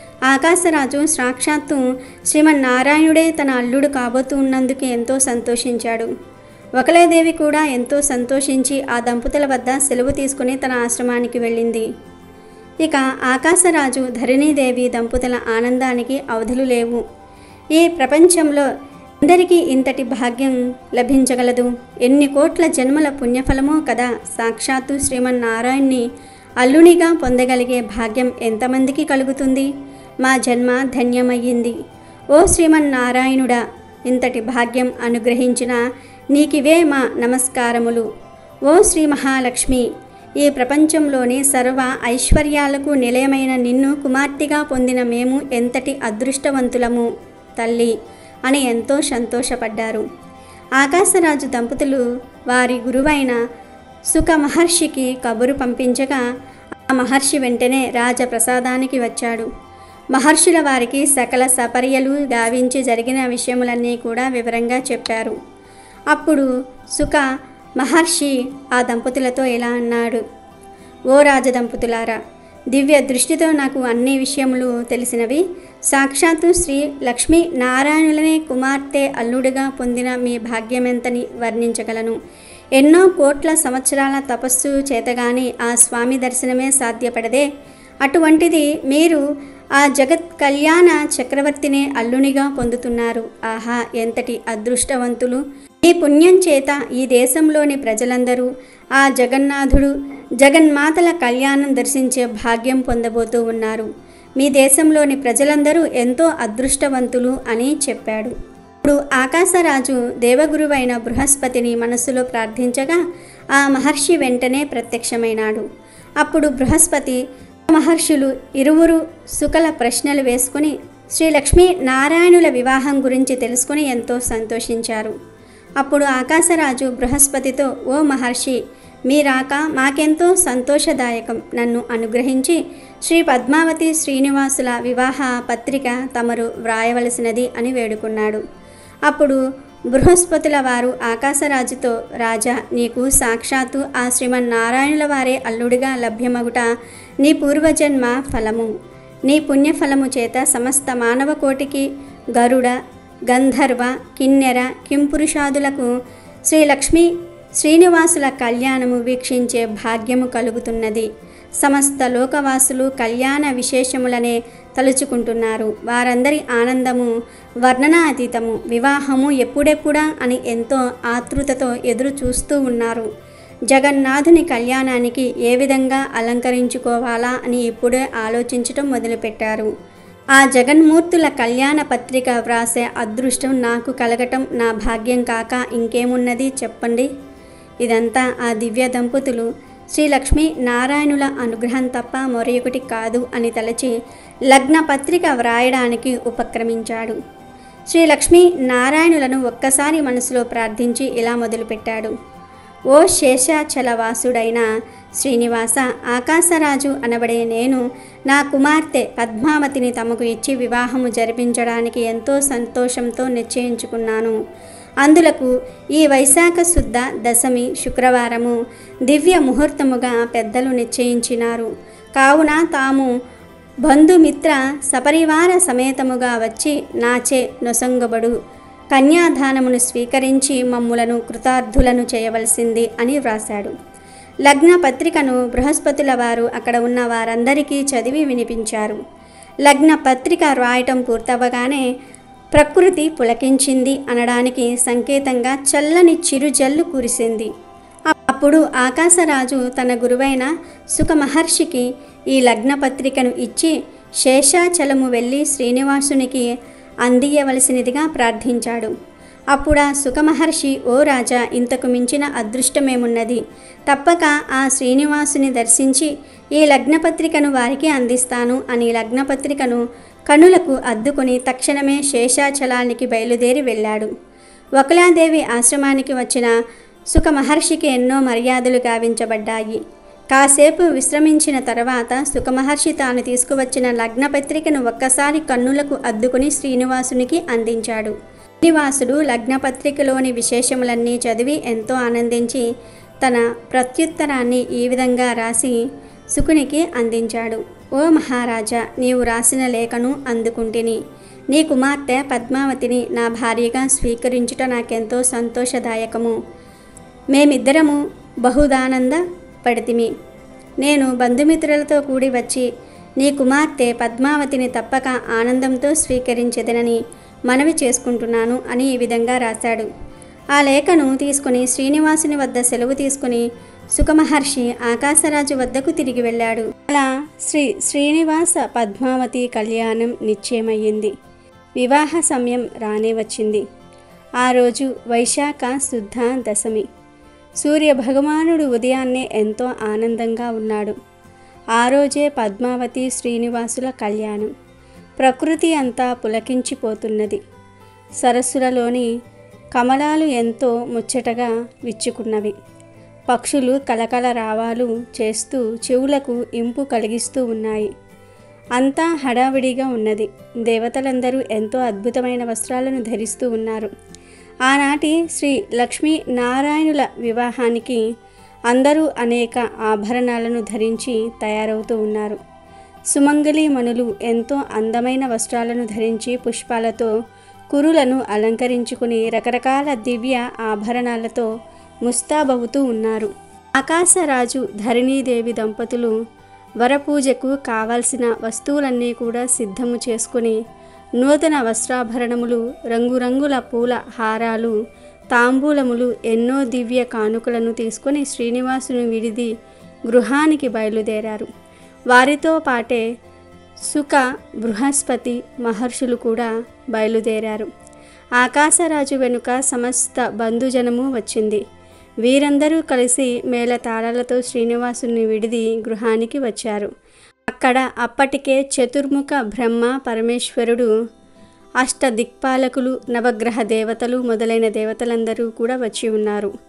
ఆకాశరాజు సాక్షాత్తు శ్రీమన్నారాయణుడే తన అల్లుడు కాబోతూ ఉన్నందుకు ఎంతో సంతోషించాడు. వకులాదేవి కూడా ఎంతో సంతోషించి ఆ దంపతుల వద్ద సెలవు తీసుకుని తన ఆశ్రమానికి వెళ్ళింది. ఇక ఆకాశరాజు ధరణీదేవి దంపతుల ఆనందానికి అవధులు లేవు. ఈ ప్రపంచంలో అందరికీ ఇంతటి భాగ్యం లభించగలదు. ఎన్ని కోట్ల జన్మల పుణ్యఫలమో కదా. సాక్షాత్తు శ్రీమన్నారాయణ్ణి అల్లునిగా పొందగలిగే భాగ్యం ఎంతమందికి కలుగుతుంది. మా జన్మ ధన్యమయ్యింది. ఓ శ్రీమన్నారాయణుడా, ఇంతటి భాగ్యం అనుగ్రహించిన నీకివే మా నమస్కారములు. ఓ శ్రీ మహాలక్ష్మి, ఈ ప్రపంచంలోని సర్వ ఐశ్వర్యాలకు నిలయమైన నిన్ను కుమార్తెగా పొందిన మేము ఎంతటి అదృష్టవంతులము తల్లి అని ఎంతో సంతోషపడ్డారు. ఆకాశరాజు దంపతులు వారి గురువైన సుఖ మహర్షికి కబురు పంపించగా ఆ మహర్షి వెంటనే రాజప్రసాదానికి వచ్చాడు. మహర్షుల వారికి సకల సపర్యలు గావించి జరిగిన విషయములన్నీ కూడా వివరంగా చెప్పారు. అప్పుడు సుఖ మహర్షి ఆ దంపతులతో ఇలా అన్నాడు. ఓ రాజదంపతులారా, దివ్య దృష్టితో నాకు అన్ని విషయములు తెలిసినవి. సాక్షాత్తు శ్రీ లక్ష్మీ నారాయణులనే కుమార్తె అల్లుడిగా పొందిన మీ భాగ్యమెంతని వర్ణించగలను. ఎన్నో కోట్ల సంవత్సరాల తపస్సు చేతగాని ఆ స్వామి దర్శనమే సాధ్యపడదే. అటువంటిది మీరు ఆ జగత్ కళ్యాణ చక్రవర్తినే అల్లునిగా పొందుతున్నారు. ఆహా, ఎంతటి అదృష్టవంతులు! ఈ పుణ్యం చేత ఈ దేశంలోని ప్రజలందరూ ఆ జగన్నాథుడు జగన్మాతల కళ్యాణం దర్శించే భాగ్యం పొందబోతూ ఉన్నారు. మీ దేశంలోని ప్రజలందరూ ఎంతో అదృష్టవంతులు అని చెప్పాడు. ఇప్పుడు ఆకాశరాజు దేవగురువైన బృహస్పతిని మనస్సులో ప్రార్థించగా ఆ మహర్షి వెంటనే ప్రత్యక్షమైనాడు. అప్పుడు బృహస్పతి మహర్షులు ఇరువురు సుకల ప్రశ్నలు వేసుకుని శ్రీ లక్ష్మీ నారాయణుల వివాహం గురించి తెలుసుకుని ఎంతో సంతోషించారు. అప్పుడు ఆకాశరాజు బృహస్పతితో, ఓ మహర్షి, మీ రాక మాకెంతో సంతోషదాయకం. నన్ను అనుగ్రహించి శ్రీ పద్మావతి శ్రీనివాసుల వివాహ పత్రిక తమరు వ్రాయవలసినది అని వేడుకున్నాడు. అప్పుడు బృహస్పతుల వారు ఆకాశరాజుతో, రాజా, నీకు సాక్షాత్తు ఆ శ్రీమన్నారాయణుల వారే అల్లుడిగా లభ్యమగుట నీ పూర్వజన్మ ఫలము. నీ పుణ్యఫలము చేత సమస్త మానవ కోటికి గరుడ, గంధర్వ, కిన్నెర, కింపురుషాదులకు శ్రీలక్ష్మీ శ్రీనివాసుల కళ్యాణము వీక్షించే భాగ్యము కలుగుతున్నది. సమస్త లోకవాసులు కళ్యాణ విశేషములనే తలుచుకుంటున్నారు. వారందరి ఆనందము వర్ణనాతీతము. వివాహము ఎప్పుడెప్పుడా అని ఎంతో ఆతృతతో ఎదురు చూస్తూ ఉన్నారు. జగన్నాథుని కళ్యాణానికి ఏ విధంగా అలంకరించుకోవాలా అని ఇప్పుడే ఆలోచించటం మొదలుపెట్టారు. ఆ జగన్మూర్తుల కళ్యాణ పత్రిక వ్రాసే అదృష్టం నాకు కలగటం నా భాగ్యం కాక ఇంకేమున్నది చెప్పండి. ఇదంతా ఆ దివ్య దంపతులు శ్రీలక్ష్మీ నారాయణుల అనుగ్రహం తప్ప మరొకటి కాదు అని తలచి లగ్న పత్రిక వ్రాయడానికి ఉపక్రమించాడు. శ్రీలక్ష్మీ నారాయణులను ఒక్కసారి మనసులో ప్రార్థించి ఇలా మొదలుపెట్టాడు. ఓ శేషాచలవాసుడైన శ్రీనివాస, ఆకాశరాజు అనబడే నేను నా కుమార్తె పద్మావతిని తమకు ఇచ్చి వివాహము జరిపించడానికి ఎంతో సంతోషంతో నిశ్చయించుకున్నాను. అందులకు ఈ వైశాఖ శుద్ధ దశమి శుక్రవారము దివ్య ముహూర్తముగా పెద్దలు నిశ్చయించినారు. కావున తాము బంధుమిత్ర సపరివార సమేతముగా వచ్చి నాచే నొసంగబడు కన్యాదానమును స్వీకరించి మమ్ములను కృతార్థులను చేయవలసింది అని వ్రాశాడు. లగ్న పత్రికను బృహస్పతుల వారు అక్కడ ఉన్న వారందరికీ చదివి వినిపించారు. లగ్న పత్రిక రాయటం పూర్తవగానే ప్రకృతి పులకించింది అనడానికి సంకేతంగా చల్లని చిరుజల్లు కురిసింది. అప్పుడు ఆకాశరాజు తన గురువైన సుఖ మహర్షికి ఈ లగ్న పత్రికను ఇచ్చి శేషాచలము వెళ్ళి శ్రీనివాసునికి అందియవలసినదిగా ప్రార్థించాడు. అప్పుడు ఆ సుఖమహర్షి, ఓ రాజా, ఇంతకు మించిన అదృష్టమేమున్నది? తప్పక ఆ శ్రీనివాసుని దర్శించి ఈ లగ్నపత్రికను వారికి అందిస్తాను అని లగ్నపత్రికను కనులకు అద్దుకొని తక్షణమే శేషాచలానికి బయలుదేరి వెళ్ళాడు. వకులాదేవి ఆశ్రమానికి వచ్చిన సుఖమహర్షికి ఎన్నో మర్యాదలు గావించబడ్డాయి. కాసేపు విశ్రమించిన తర్వాత సుఖమహర్షి తాను తీసుకువచ్చిన లగ్నపత్రికను ఒక్కసారి కన్నులకు అద్దుకుని శ్రీనివాసునికి అందించాడు. శ్రీనివాసుడు లగ్నపత్రికలోని విశేషములన్నీ చదివి ఎంతో ఆనందించి తన ప్రత్యుత్తరాన్ని ఈ విధంగా రాసి శుకునికి అందించాడు. ఓ మహారాజా, నీవు రాసిన లేఖను అందుకుంటిని. నీ కుమార్తె పద్మావతిని నా భార్యగా స్వీకరించుట నాకెంతో సంతోషదాయకము. మేమిద్దరము బహుదానంద పడితిమి. నేను బంధుమిత్రులతో కూడి వచ్చి నీ కుమార్తె పద్మావతిని తప్పక ఆనందంతో స్వీకరించెదనని మనవి చేసుకుంటున్నాను అని ఈ విధంగా రాశాడు. ఆ లేఖను తీసుకుని శ్రీనివాసుని వద్ద సెలవు తీసుకుని సుఖమహర్షి ఆకాశరాజు వద్దకు తిరిగి వెళ్ళాడు. అలా శ్రీనివాస పద్మావతి కళ్యాణం నిశ్చయమయ్యింది. వివాహ సమయం రానే వచ్చింది. ఆ రోజు వైశాఖ శుద్ధ దశమి. సూర్య భగవానుడు ఉదయాన్నే ఎంతో ఆనందంగా ఉన్నాడు. ఆ రోజే పద్మావతి శ్రీనివాసుల కళ్యాణం. ప్రకృతి అంతా పులకించిపోతున్నది. సరస్సులలోని కమలాలు ఎంతో ముచ్చటగా విచ్చుకున్నవి. పక్షులు కలకల రావాలు చేస్తూ చెవులకు ఇంపు కలిగిస్తూ ఉన్నాయి. అంతా హడావిడిగా ఉన్నది. దేవతలందరూ ఎంతో అద్భుతమైన వస్త్రాలను ధరిస్తూ ఉన్నారు. ఆనాటి శ్రీ లక్ష్మీ నారాయణుల వివాహానికి అందరూ అనేక ఆభరణాలను ధరించి తయారవుతూ ఉన్నారు. సుమంగళి మణులు ఎంతో అందమైన వస్త్రాలను ధరించి పుష్పాలతో కురులను అలంకరించుకుని రకరకాల దివ్య ఆభరణాలతో ముస్తాబవుతూ ఉన్నారు. ఆకాశరాజు ధరణీదేవి దంపతులు వరపూజకు కావాల్సిన వస్తువులన్నీ కూడా సిద్ధము చేసుకుని నూతన వస్త్రాభరణములు, రంగురంగుల పూల హారాలు, తాంబూలములు, ఎన్నో దివ్య కానుకలను తీసుకొని శ్రీనివాసుని విడిది గృహానికి బయలుదేరారు. వారితో పాటే సుఖ, బృహస్పతి మహర్షులు కూడా బయలుదేరారు. ఆకాశరాజు వెనుక సమస్త బంధుజనము వచ్చింది. వీరందరూ కలిసి మేళతాళాలతో శ్రీనివాసుని విడిది గృహానికి వచ్చారు. అక్కడ అప్పటికే చతుర్ముఖ బ్రహ్మ, పరమేశ్వరుడు, అష్టదిక్పాలకులు, నవగ్రహ దేవతలు మొదలైన దేవతలందరూ కూడా వచ్చి ఉన్నారు.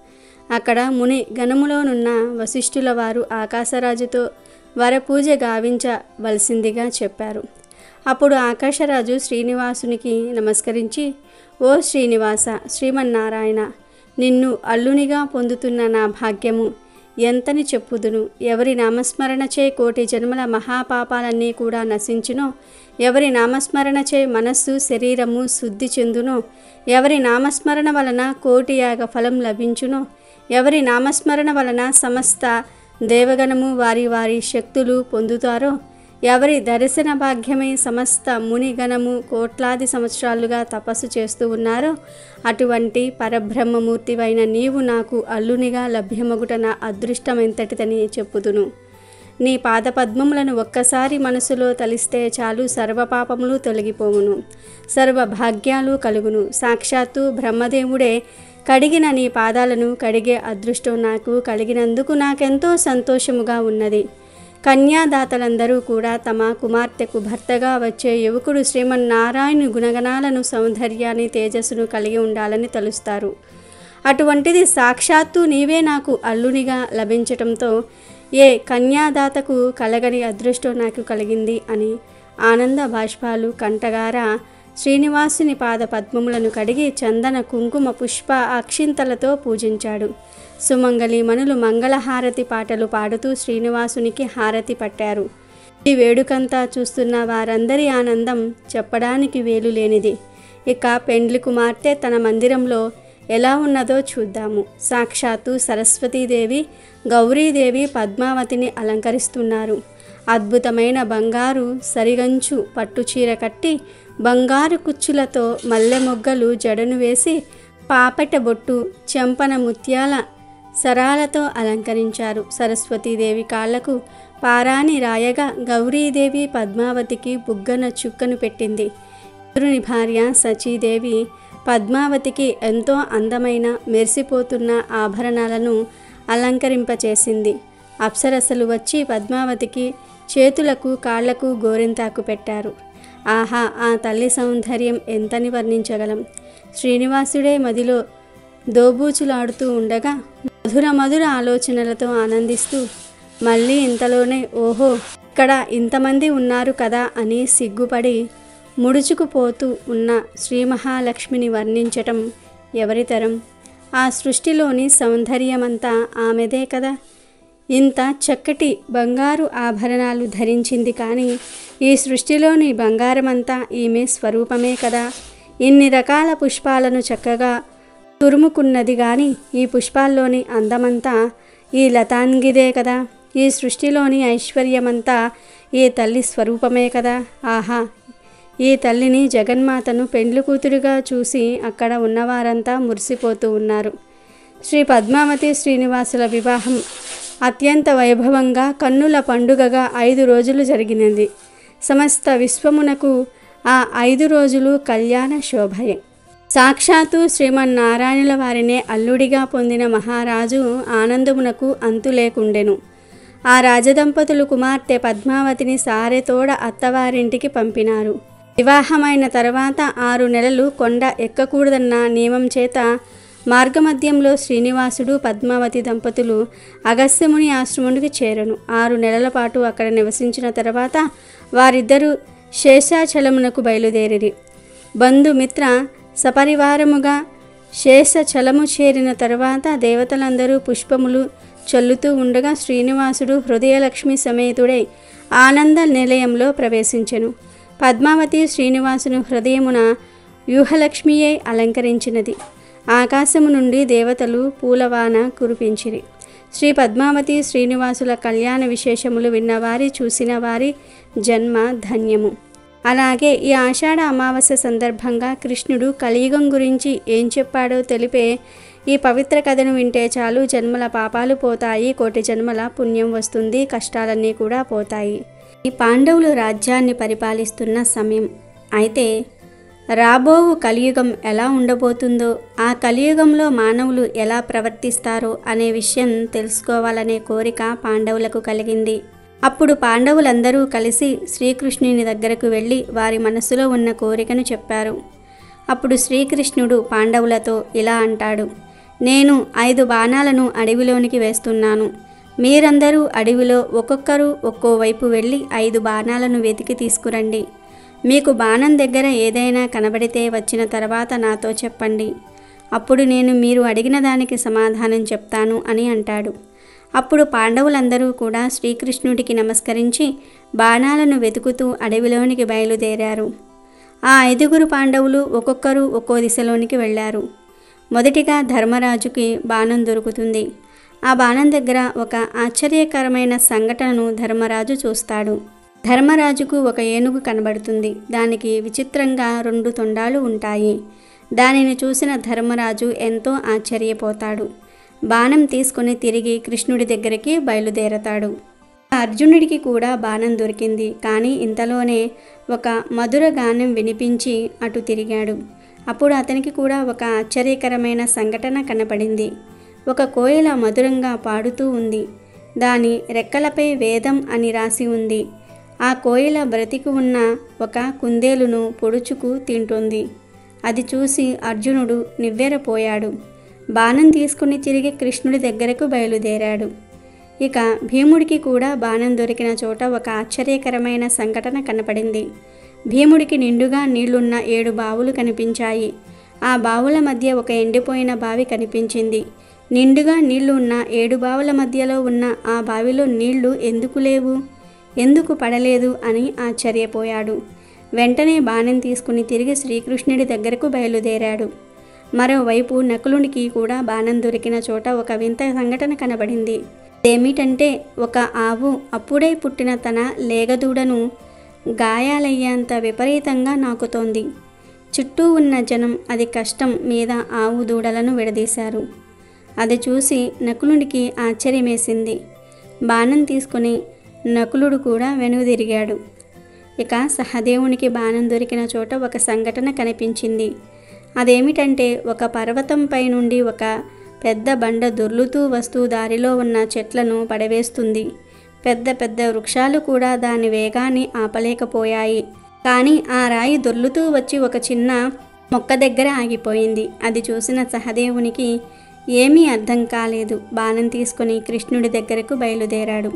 అక్కడ ముని గణములోనున్న వశిష్ఠుల వారు ఆకాశరాజుతో వరపూజ గావించవలసిందిగా చెప్పారు. అప్పుడు ఆకాశరాజు శ్రీనివాసునికి నమస్కరించి, ఓ శ్రీనివాస, శ్రీమన్నారాయణ, నిన్ను అల్లునిగా పొందుతున్న నా భాగ్యము ఎంతని చెప్పుదును. ఎవరి నామస్మరణచే కోటి జన్మల మహాపాపాలన్నీ కూడా నశించునో, ఎవరి నామస్మరణచే మనస్సు శరీరము శుద్ధి చెందునో, ఎవరి నామస్మరణ వలన కోటి యాగ ఫలం లభించునో, ఎవరి నామస్మరణ వలన సమస్త దేవగణము వారి వారి శక్తులు పొందుతారో, ఎవరి దర్శన భాగ్యమై సమస్త మునిగణము కోట్లాది సంవత్సరాలుగా తపస్సు చేస్తూ ఉన్నారో, అటువంటి పరబ్రహ్మమూర్తివైన నీవు నాకు అల్లునిగా లభ్యమగుట నా అదృష్టం ఎంతటిదని చెప్పుదును. నీ పాదపద్మములను ఒక్కసారి మనసులో తలిస్తే చాలు, సర్వపాపములు తొలగిపోవును, సర్వభాగ్యాలు కలుగును. సాక్షాత్తు బ్రహ్మదేవుడే కడిగిన నీ పాదాలను కడిగే అదృష్టం నాకు కలిగినందుకు నాకెంతో సంతోషముగా ఉన్నది. కన్యాదాతలందరూ కూడా తమ కుమార్తెకు భర్తగా వచ్చే యువకుడు శ్రీమన్నారాయణు గుణగణాలను, సౌందర్యాన్ని, తేజస్సును కలిగి ఉండాలని తలుస్తారు. అటువంటిది సాక్షాత్తు నీవే నాకు అల్లునిగా లభించటంతో ఏ కన్యాదాతకు కలగని అదృష్టం నాకు కలిగింది అని ఆనంద బాష్పాలు కంటగారా శ్రీనివాసుని పాద పద్మములను కడిగి చందన కుంకుమ పుష్ప అక్షింతలతో పూజించాడు. సుమంగళి మనులు మంగళహారతి పాటలు పాడుతూ శ్రీనివాసునికి హారతి పట్టారు. ఈ వేడుకంతా చూస్తున్న వారందరి ఆనందం చెప్పడానికి వేలు లేనిది. ఇక పెండ్లి కుమార్తె తన మందిరంలో ఎలా ఉన్నదో చూద్దాము. సాక్షాత్తు సరస్వతీదేవి, గౌరీదేవి పద్మావతిని అలంకరిస్తున్నారు. అద్భుతమైన బంగారు సరిగంచు పట్టుచీర కట్టి, బంగారు కుచ్చులతో మల్లె మొగ్గలు జడను వేసి, పాపెట బొట్టు, చెంపన ముత్యాల సరాలతో అలంకరించారు. సరస్వతీదేవి కాళ్లకు పారాని రాయగా గౌరీదేవి పద్మావతికి బుగ్గన చుక్కను పెట్టింది. ఇంద్రుని భార్య సచీదేవి పద్మావతికి ఎంతో అందమైన మెరిసిపోతున్న ఆభరణాలను అలంకరింపచేసింది. అప్సరసలు వచ్చి పద్మావతికి చేతులకు కాళ్లకు గోరింతాకు పెట్టారు. ఆహా, ఆ తల్లి సౌందర్యం ఎంతని వర్ణించగలం. శ్రీనివాసుడే మదిలో దోబూచులాడుతూ ఉండగా మధుర మధుర ఆలోచనలతో ఆనందిస్తూ మళ్ళీ ఇంతలోనే ఓహో, ఇక్కడ ఇంతమంది ఉన్నారు కదా అని సిగ్గుపడి ముడుచుకుపోతూ ఉన్న శ్రీ మహాలక్ష్మిని వర్ణించటం ఎవరితరం? ఆ సృష్టిలోని సౌందర్యమంతా ఆమెదే కదా. ఇంత చక్కటి బంగారు ఆభరణాలు ధరించింది, కానీ ఈ సృష్టిలోని బంగారమంతా ఈమె స్వరూపమే కదా. ఇన్ని రకాల పుష్పాలను చక్కగా తురుముకున్నది, కానీ ఈ పుష్పాల్లోని అందమంతా ఈ లతాంగిదే కదా. ఈ సృష్టిలోని ఐశ్వర్యమంతా ఈ తల్లి స్వరూపమే కదా. ఆహా, ఈ తల్లిని జగన్మాతను పెండ్లి కూతురుగా చూసి అక్కడ ఉన్నవారంతా మురిసిపోతూ ఉన్నారు. శ్రీ పద్మావతి శ్రీనివాసుల వివాహం అత్యంత వైభవంగా కన్నుల పండుగగా 5 రోజులు జరిగినది. సమస్త విశ్వమునకు ఆ 5 రోజులు కళ్యాణ శోభయే. సాక్షాత్తు శ్రీమన్నారాయణుల వారినే అల్లుడిగా పొందిన మహారాజు ఆనందమునకు అంతు లేకుండెను. ఆ రాజదంపతులు కుమార్తె పద్మావతిని సారెతోడ అత్తవారింటికి పంపినారు. వివాహమైన తర్వాత 6 నెలలు కొండ ఎక్కకూడదన్న నియమం చేత మార్గమధ్యంలో శ్రీనివాసుడు పద్మావతి దంపతులు అగస్త్యముని ఆశ్రమునికి చేరను. 6 నెలల పాటు అక్కడ నివసించిన తర్వాత వారిద్దరూ శేషాచలమునకు బయలుదేరిరి. బంధుమిత్ర సపరివారముగా శేషచలము చేరిన తర్వాత దేవతలందరూ పుష్పములు చల్లుతూ ఉండగా శ్రీనివాసుడు హృదయలక్ష్మి సమేతుడై ఆనంద నిలయంలో ప్రవేశించెను. పద్మావతి శ్రీనివాసును హృదయమున వ్యూహలక్ష్మియే అలంకరించినది. ఆకాశము నుండి దేవతలు పూలవాన కురిపించిరి. శ్రీ పద్మావతి శ్రీనివాసుల కళ్యాణ విశేషములు విన్నవారి, చూసిన వారి జన్మ ధన్యము. అలాగే ఈ ఆషాఢ అమావాస్య సందర్భంగా కృష్ణుడు కలియుగం గురించి ఏం చెప్పాడో తెలిపే ఈ పవిత్ర కథను వింటే చాలు, జన్మల పాపాలు పోతాయి, కోటి జన్మల పుణ్యం వస్తుంది, కష్టాలన్నీ కూడా పోతాయి. ఈ పాండవులు రాజ్యాన్ని పరిపాలిస్తున్న సమయం. అయితే రాబోవు కలియుగం ఎలా ఉండబోతుందో, ఆ కలియుగంలో మానవులు ఎలా ప్రవర్తిస్తారో అనే విషయం తెలుసుకోవాలనే కోరిక పాండవులకు కలిగింది. అప్పుడు పాండవులందరూ కలిసి శ్రీకృష్ణుని దగ్గరకు వెళ్ళి వారి మనసులో ఉన్న కోరికను చెప్పారు. అప్పుడు శ్రీకృష్ణుడు పాండవులతో ఇలా అంటాడు: నేను 5 బాణాలను అడవిలోనికి వేస్తున్నాను. మీరందరూ అడవిలో ఒక్కొక్కరు ఒక్కో వైపు వెళ్ళి 5 బాణాలను వెతికి తీసుకురండి. మీకు బాణం దగ్గర ఏదైనా కనబడితే వచ్చిన తర్వాత నాతో చెప్పండి. అప్పుడు నేను మీరు అడిగిన దానికి సమాధానం చెప్తాను అని అంటాడు. అప్పుడు పాండవులందరూ కూడా శ్రీకృష్ణుడికి నమస్కరించి బాణాలను వెతుకుతూ అడవిలోనికి బయలుదేరారు. ఆ 5 పాండవులు ఒక్కొక్కరు ఒక్కో దిశలోనికి వెళ్ళారు. మొదటిగా ధర్మరాజుకి బాణం దొరుకుతుంది. ఆ బాణం దగ్గర ఒక ఆశ్చర్యకరమైన సంఘటనను ధర్మరాజు చూస్తాడు. ధర్మరాజుకు ఒక ఏనుగు కనబడుతుంది. దానికి విచిత్రంగా 2 తొండాలు ఉంటాయి. దానిని చూసిన ధర్మరాజు ఎంతో ఆశ్చర్యపోతాడు. బాణం తీసుకుని తిరిగి కృష్ణుడి దగ్గరికి బయలుదేరతాడు. అర్జునుడికి కూడా బాణం దొరికింది. కానీ ఇంతలోనే ఒక మధుర గానం వినిపించి అటు తిరిగాడు. అప్పుడు అతనికి కూడా ఒక ఆశ్చర్యకరమైన సంఘటన కనపడింది. ఒక కోయిల మధురంగా పాడుతూ ఉంది. దాని రెక్కలపై వేదం అని రాసి ఉంది. ఆ కోయిల బ్రతికి ఉన్న ఒక కుందేలును పొడుచుకు తింటుంది. అది చూసి అర్జునుడు నివ్వెరపోయాడు. బాణం తీసుకుని తిరిగి కృష్ణుడి దగ్గరకు బయలుదేరాడు. ఇక భీముడికి కూడా బాణం దొరికిన చోట ఒక ఆశ్చర్యకరమైన సంఘటన కనపడింది. భీముడికి నిండుగా నీళ్లున్న 7 బావులు కనిపించాయి. ఆ బావుల మధ్య ఒక ఎండిపోయిన బావి కనిపించింది. నిండుగా నీళ్లు ఉన్న 7 బావుల మధ్యలో ఉన్న ఆ బావిలో నీళ్లు ఎందుకు లేవు, ఎందుకు పడలేదు అని ఆశ్చర్యపోయాడు. వెంటనే బాణం తీసుకుని తిరిగి శ్రీకృష్ణుడి దగ్గరకు బయలుదేరాడు. మరోవైపు నకులునికి కూడా బాణం దొరికిన చోట ఒక వింత సంఘటన కనబడింది. ఏమిటంటే ఒక ఆవు అప్పుడే పుట్టిన తన లేగదూడను గాయాలయ్యేంత విపరీతంగా నాకుతోంది. చుట్టూ ఉన్న జనం అది కష్టం మీద ఆవు దూడలను విడదీశారు. అది చూసి నకులునికి ఆశ్చర్యమేసింది. బాణం తీసుకుని నకులుడు కూడా వెనుదిరిగాడు. ఇక సహదేవునికి బాణం దొరికిన చోట ఒక సంఘటన కనిపించింది. అదేమిటంటే ఒక పర్వతంపై నుండి ఒక పెద్ద బండ దొర్లుతూ వస్తూ దారిలో ఉన్న చెట్లను పడవేస్తుంది. పెద్ద పెద్ద వృక్షాలు కూడా దాని వేగాన్ని ఆపలేకపోయాయి. కానీ ఆ రాయి దొర్లుతూ వచ్చి ఒక చిన్న మొక్క దగ్గర ఆగిపోయింది. అది చూసిన సహదేవునికి ఏమీ అర్థం కాలేదు. బాణం తీసుకుని కృష్ణుడి దగ్గరకు బయలుదేరాడు.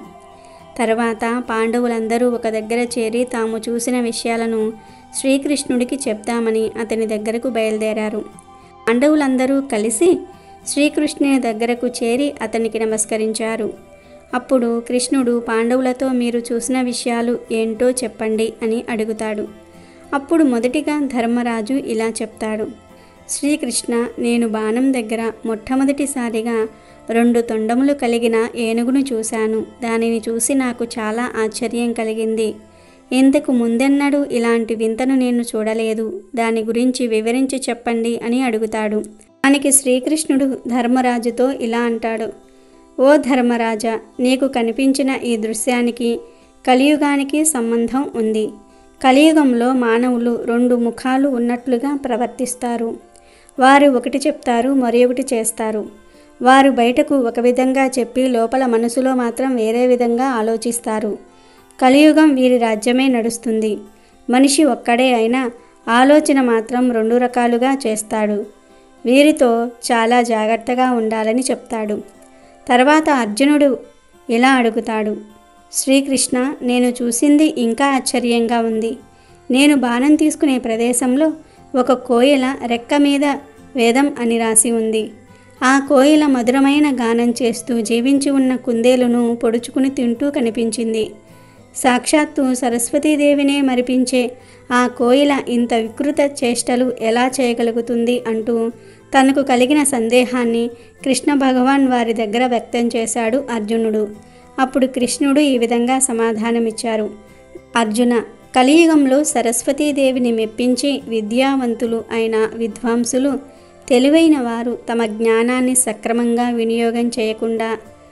తర్వాత పాండవులందరూ ఒక దగ్గర చేరి తాము చూసిన విషయాలను శ్రీకృష్ణుడికి చెప్తామని అతని దగ్గరకు బయలుదేరారు. పాండవులందరూ కలిసి శ్రీకృష్ణుని దగ్గరకు చేరి అతనికి నమస్కరించారు. అప్పుడు కృష్ణుడు పాండవులతో మీరు చూసిన విషయాలు ఏంటో చెప్పండి అని అడుగుతాడు. అప్పుడు మొదటిగా ధర్మరాజు ఇలా చెప్తాడు. శ్రీకృష్ణ, నేను బాణం దగ్గర మొట్టమొదటిసారిగా 2 తొండములు కలిగిన ఏనుగును చూశాను. దానిని చూసి నాకు చాలా ఆశ్చర్యం కలిగింది. ఇంతకు ముందెన్నడూ ఇలాంటి వింతను నేను చూడలేదు. దాని గురించి వివరించి చెప్పండి అని అడుగుతాడు. దానికి శ్రీకృష్ణుడు ధర్మరాజుతో ఇలా అంటాడు. ఓ ధర్మరాజా, నీకు కనిపించిన ఈ దృశ్యానికి కలియుగానికి సంబంధం ఉంది. కలియుగంలో మానవులు 2 ముఖాలు ఉన్నట్లుగా ప్రవర్తిస్తారు. వారు ఒకటి చెప్తారు, మరొకటి చేస్తారు. వారు బయటకు ఒక విధంగా చెప్పి లోపల మనసులో మాత్రం వేరే విధంగా ఆలోచిస్తారు. కలియుగం వీరి రాజ్యమే నడుస్తుంది. మనిషి ఒక్కడే అయినా ఆలోచన మాత్రం 2 రకాలుగా చేస్తాడు. వీరితో చాలా జాగ్రత్తగా ఉండాలని చెప్తాడు. తర్వాత అర్జునుడు ఇలా అడుగుతాడు. శ్రీకృష్ణ, నేను చూసింది ఇంకా ఆశ్చర్యంగా ఉంది. నేను బాణం తీసుకునే ప్రదేశంలో ఒక కోయిల రెక్క మీద వేదం అని రాసి ఉంది. ఆ కోయిల మధురమైన గానం చేస్తూ జీవించి ఉన్న కుందేలును పొడుచుకుని తింటూ కనిపించింది. సాక్షాత్తు సరస్వతీదేవినే మరిపించే ఆ కోయిల ఇంత వికృత చేష్టలు ఎలా చేయగలుగుతుంది అంటూ తనకు కలిగిన సందేహాన్ని కృష్ణ భగవాన్ వారి దగ్గర వ్యక్తం చేశాడు అర్జునుడు. అప్పుడు కృష్ణుడు ఈ విధంగా సమాధానమిచ్చారు. అర్జున, కలియుగంలో సరస్వతీదేవిని మెప్పించి విద్యావంతులు అయిన విద్వాంసులు, తెలివైన వారు తమ జ్ఞానాన్ని సక్రమంగా వినియోగం చేయకుండా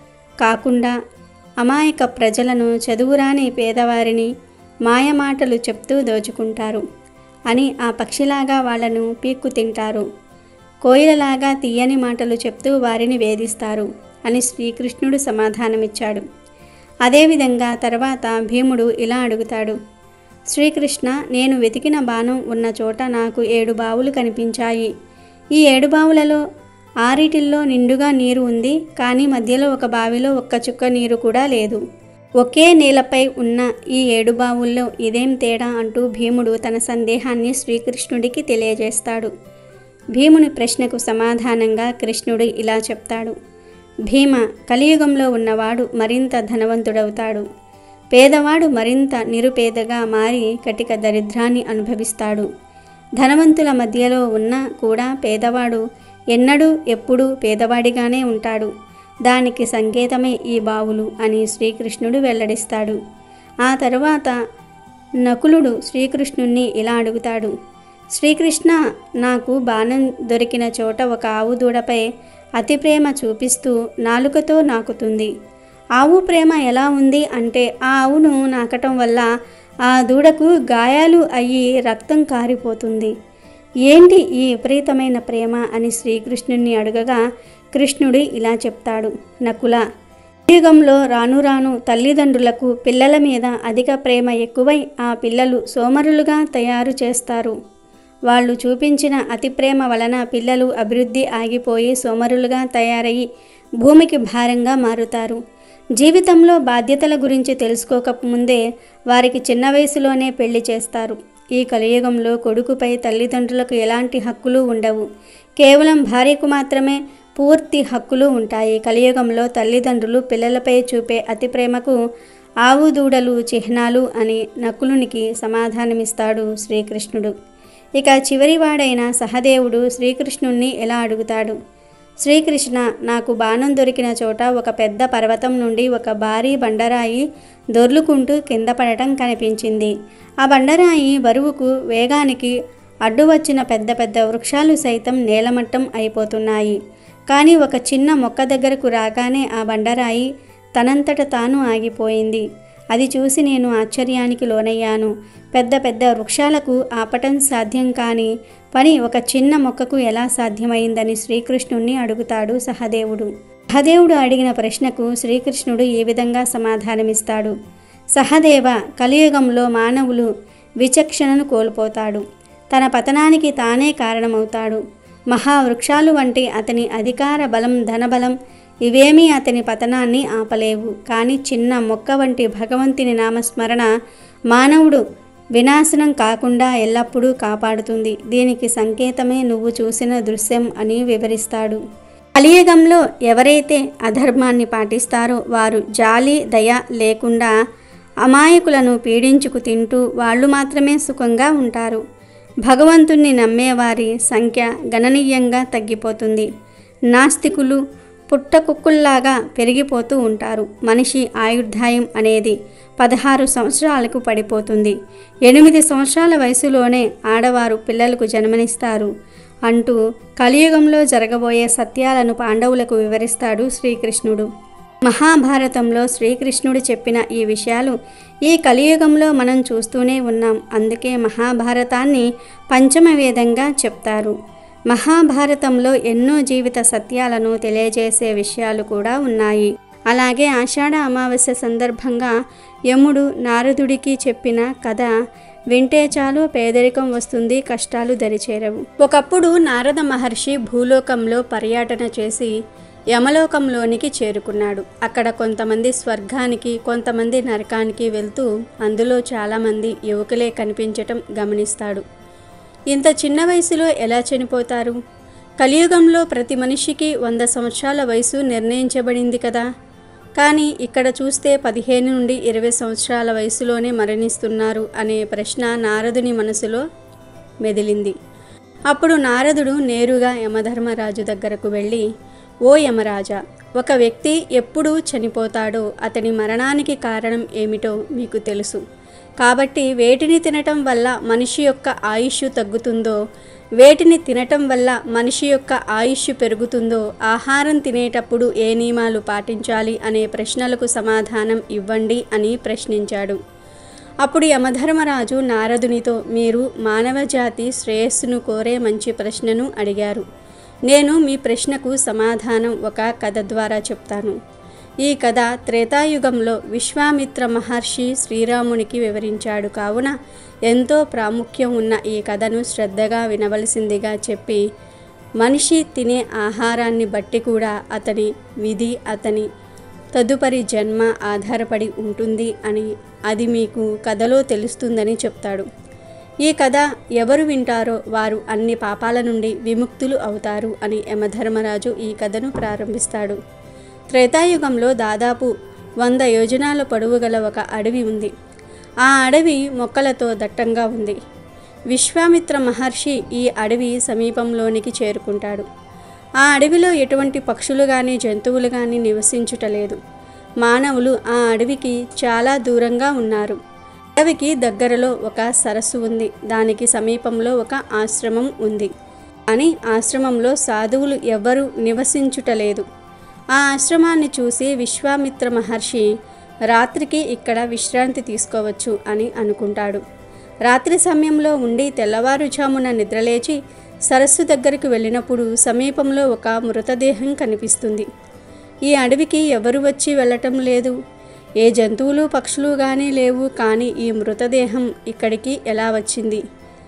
కాకుండా అమాయక ప్రజలను, చదువురాని పేదవారిని మాయమాటలు చెప్తూ దోచుకుంటారు అని ఆ పక్షిలాగా వాళ్లను పీక్కు తింటారు. కోయిలలాగా తీయని మాటలు చెప్తూ వారిని వేధిస్తారు అని శ్రీకృష్ణుడు సమాధానమిచ్చాడు. అదేవిధంగా తర్వాత భీముడు ఇలా అడుగుతాడు. శ్రీకృష్ణ, నేను వెతికిన బాణం ఉన్న చోట నాకు 7 బావులు కనిపించాయి. ఈ 7 బావులలో ఆరిటిల్లో నిండుగా నీరు ఉంది, కానీ మధ్యలో ఒక బావిలో ఒక్క చుక్క నీరు కూడా లేదు. ఒకే నేలపై ఉన్న ఈ 7 బావుల్లో ఇదేం తేడా అంటూ భీముడు తన సందేహాన్ని శ్రీకృష్ణుడికి తెలియజేస్తాడు. భీముని ప్రశ్నకు సమాధానంగా కృష్ణుడు ఇలా చెప్తాడు. భీమ, కలియుగంలో ఉన్నవాడు మరింత ధనవంతుడవుతాడు. పేదవాడు మరింత నిరుపేదగా మారి కటిక దరిద్రాన్ని అనుభవిస్తాడు. ధనవంతుల మధ్యలో ఉన్న కూడా పేదవాడు ఎన్నడూ ఎప్పుడూ పేదవాడిగానే ఉంటాడు. దానికి సంకేతమే ఈ బావులు అని శ్రీకృష్ణుడు వెల్లడిస్తాడు. ఆ తరువాత నకులుడు శ్రీకృష్ణుణ్ణి ఇలా అడుగుతాడు. శ్రీకృష్ణ, నాకు బాణం దొరికిన చోట ఒక ఆవు దూడపై అతి ప్రేమ చూపిస్తూ నాలుకతో నాకుతుంది. ఆవు ప్రేమ ఎలా ఉంది అంటే ఆ ఆవును నాకటం వల్ల ఆ దూడకు గాయాలు అయ్యి రక్తం కారిపోతుంది. ఏంటి ఈ విపరీతమైన ప్రేమ అని శ్రీకృష్ణుణ్ణి అడగగా కృష్ణుడు ఇలా చెప్తాడు. నకుల, కలియుగంలో రాను రాను తల్లిదండ్రులకు పిల్లల మీద అధిక ప్రేమ ఎక్కువై ఆ పిల్లలు సోమరులుగా తయారు చేస్తారు. వాళ్ళు చూపించిన అతి ప్రేమ వలన పిల్లలు అభివృద్ధి ఆగిపోయి సోమరులుగా తయారయ్యి భూమికి భారంగా మారుతారు. జీవితంలో బాధ్యతల గురించి తెలుసుకోకముందే వారికి చిన్న వయసులోనే పెళ్లి చేస్తారు. ఈ కలియుగంలో కొడుకుపై తల్లిదండ్రులకు ఎలాంటి హక్కులు ఉండవు. కేవలం భార్యకు మాత్రమే పూర్తి హక్కులు ఉంటాయి. కలియుగంలో తల్లిదండ్రులు పిల్లలపై చూపే అతి ప్రేమకు ఆవు దూడలు చిహ్నాలు అని నకులునికి సమాధానమిస్తాడు శ్రీకృష్ణుడు. ఇక చివరివాడైన సహదేవుడు శ్రీకృష్ణుణ్ణి ఎలా అడుగుతాడు. శ్రీకృష్ణ, నాకు బాణం దొరికిన చోట ఒక పెద్ద పర్వతం నుండి ఒక భారీ బండరాయి దొర్లుకుంటూ కింద పడటం కనిపించింది. ఆ బండరాయి బరువుకు వేగానికి అడ్డు వచ్చిన పెద్ద పెద్ద వృక్షాలు సైతం నేలమట్టం అయిపోతున్నాయి. కానీ ఒక చిన్న మొక్క దగ్గరకు రాగానే ఆ బండరాయి తనంతట తాను ఆగిపోయింది. అది చూసి నేను ఆశ్చర్యానికి లోనయ్యాను. పెద్ద పెద్ద వృక్షాలకు ఆపటం సాధ్యం కాని పని ఒక చిన్న మొక్కకు ఎలా సాధ్యమైందని శ్రీకృష్ణుణ్ణి అడుగుతాడు సహదేవుడు. సహదేవుడు అడిగిన ప్రశ్నకు శ్రీకృష్ణుడు ఈ విధంగా సమాధానమిస్తాడు. సహదేవ, కలియుగంలో మానవులు విచక్షణను కోల్పోతాడు. తన పతనానికి తానే కారణమవుతాడు. మహావృక్షాలు వంటి అతని అధికార బలం, ధనబలం ఇవేమీ అతని పతనాన్ని ఆపలేవు. కానీ చిన్న మొక్క వంటి భగవంతుని నామస్మరణ మానవుడు వినాశనం కాకుండా ఎల్లప్పుడూ కాపాడుతుంది. దీనికి సంకేతమే నువ్వు చూసిన దృశ్యం అని వివరిస్తాడు. కలియుగంలో ఎవరైతే అధర్మాన్ని పాటిస్తారో వారు జాలి, దయ లేకుండా అమాయకులను పీడించుకు తింటూ వాళ్ళు మాత్రమే సుఖంగా ఉంటారు. భగవంతుణ్ణి నమ్మేవారి సంఖ్య గణనీయంగా తగ్గిపోతుంది. నాస్తికులు పుట్టకుక్కుల్లాగా పెరిగిపోతూ ఉంటారు. మనిషి ఆయుర్దాయం అనేది 16 సంవత్సరాలకు పడిపోతుంది. 8 సంవత్సరాల వయసులోనే ఆడవారు పిల్లలకు జన్మనిస్తారు అంటూ కలియుగంలో జరగబోయే సత్యాలను పాండవులకు వివరిస్తాడు శ్రీకృష్ణుడు. మహాభారతంలో శ్రీకృష్ణుడు చెప్పిన ఈ విషయాలు ఈ కలియుగంలో మనం చూస్తూనే ఉన్నాం. అందుకే మహాభారతాన్ని పంచమ వేదంగా చెప్తారు. మహాభారతంలో ఎన్నో జీవిత సత్యాలను తెలియజేసే విషయాలు కూడా ఉన్నాయి. అలాగే ఆషాఢ అమావాస్య సందర్భంగా యముడు నారదుడికి చెప్పిన కథ వింటే చాలు పేదరికం వస్తుంది, కష్టాలు దరిచేరవు. ఒకప్పుడు నారద మహర్షి భూలోకంలో పర్యటన చేసి యమలోకంలోనికి చేరుకున్నాడు. అక్కడ కొంతమంది స్వర్గానికి, కొంతమంది నరకానికి వెళ్తూ అందులో చాలామంది యువకులే కనిపించటం గమనిస్తాడు. ఇంత చిన్న వయసులో ఎలా చనిపోతారు? కలియుగంలో ప్రతి మనిషికి 100 సంవత్సరాల వయసు నిర్ణయించబడింది కదా. కానీ ఇక్కడ చూస్తే 15 నుండి 20 సంవత్సరాల వయసులోనే మరణిస్తున్నారు అనే ప్రశ్న నారదుని మనసులో మెదిలింది. అప్పుడు నారదుడు నేరుగా యమధర్మరాజు దగ్గరకు వెళ్ళి, ఓ యమరాజా, ఒక వ్యక్తి ఎప్పుడు చనిపోతాడో అతని మరణానికి కారణం ఏమిటో మీకు తెలుసు. కాబట్టి వేటిని తినటం వల్ల మనిషి యొక్క ఆయుష్ తగ్గుతుందో, వేటిని తినటం వల్ల మనిషి యొక్క ఆయుష్ పెరుగుతుందో, ఆహారం తినేటప్పుడు ఏ నియమాలు పాటించాలి అనే ప్రశ్నలకు సమాధానం ఇవ్వండి అని ప్రశ్నించాడు. అప్పుడు యమధర్మరాజు నారదునితో, మీరు మానవజాతి శ్రేయస్సును కోరే మంచి ప్రశ్నను అడిగారు. నేను మీ ప్రశ్నకు సమాధానం ఒక కథ ద్వారా చెప్తాను. ఈ కథ త్రేతాయుగంలో విశ్వామిత్ర మహర్షి శ్రీరామునికి వివరించాడు. కావున ఎంతో ప్రాముఖ్యం ఉన్న ఈ కథను శ్రద్ధగా వినవలసిందిగా చెప్పి మనిషి తినే ఆహారాన్ని బట్టి కూడా అతని విధి, అతని తదుపరి జన్మ ఆధారపడి ఉంటుంది అని అది మీకు కథలో తెలుస్తుందని చెప్తాడు. ఈ కథ ఎవరు వింటారో వారు అన్ని పాపాల నుండి విముక్తులు అవుతారు అని యమధర్మరాజు ఈ కథను ప్రారంభిస్తాడు. త్రేతాయుగంలో దాదాపు 100 యోజనాల పొడవు గల ఒక అడవి ఉంది. ఆ అడవి మొక్కలతో దట్టంగా ఉంది. విశ్వామిత్ర మహర్షి ఈ అడవి సమీపంలోనికి చేరుకుంటాడు. ఆ అడవిలో ఎటువంటి పక్షులు కానీ జంతువులు కానీ నివసించుటలేదు. మానవులు ఆ అడవికి చాలా దూరంగా ఉన్నారు. అడవికి దగ్గరలో ఒక సరస్సు ఉంది. దానికి సమీపంలో ఒక ఆశ్రమం ఉంది. కానీ ఆశ్రమంలో సాధువులు ఎవ్వరూ నివసించుటలేదు. ఆ ఆశ్రమాన్ని చూసి విశ్వామిత్ర మహర్షి రాత్రికి ఇక్కడ విశ్రాంతి తీసుకోవచ్చు అని అనుకుంటాడు. రాత్రి సమయంలో ఉండి తెల్లవారుజామున నిద్రలేచి సరస్సు దగ్గరకు వెళ్ళినప్పుడు సమీపంలో ఒక మృతదేహం కనిపిస్తుంది. ఈ అడవికి ఎవరు వచ్చి వెళ్ళటం లేదు. ఏ జంతువులు పక్షులు కానీ లేవు. కానీ ఈ మృతదేహం ఇక్కడికి ఎలా వచ్చింది?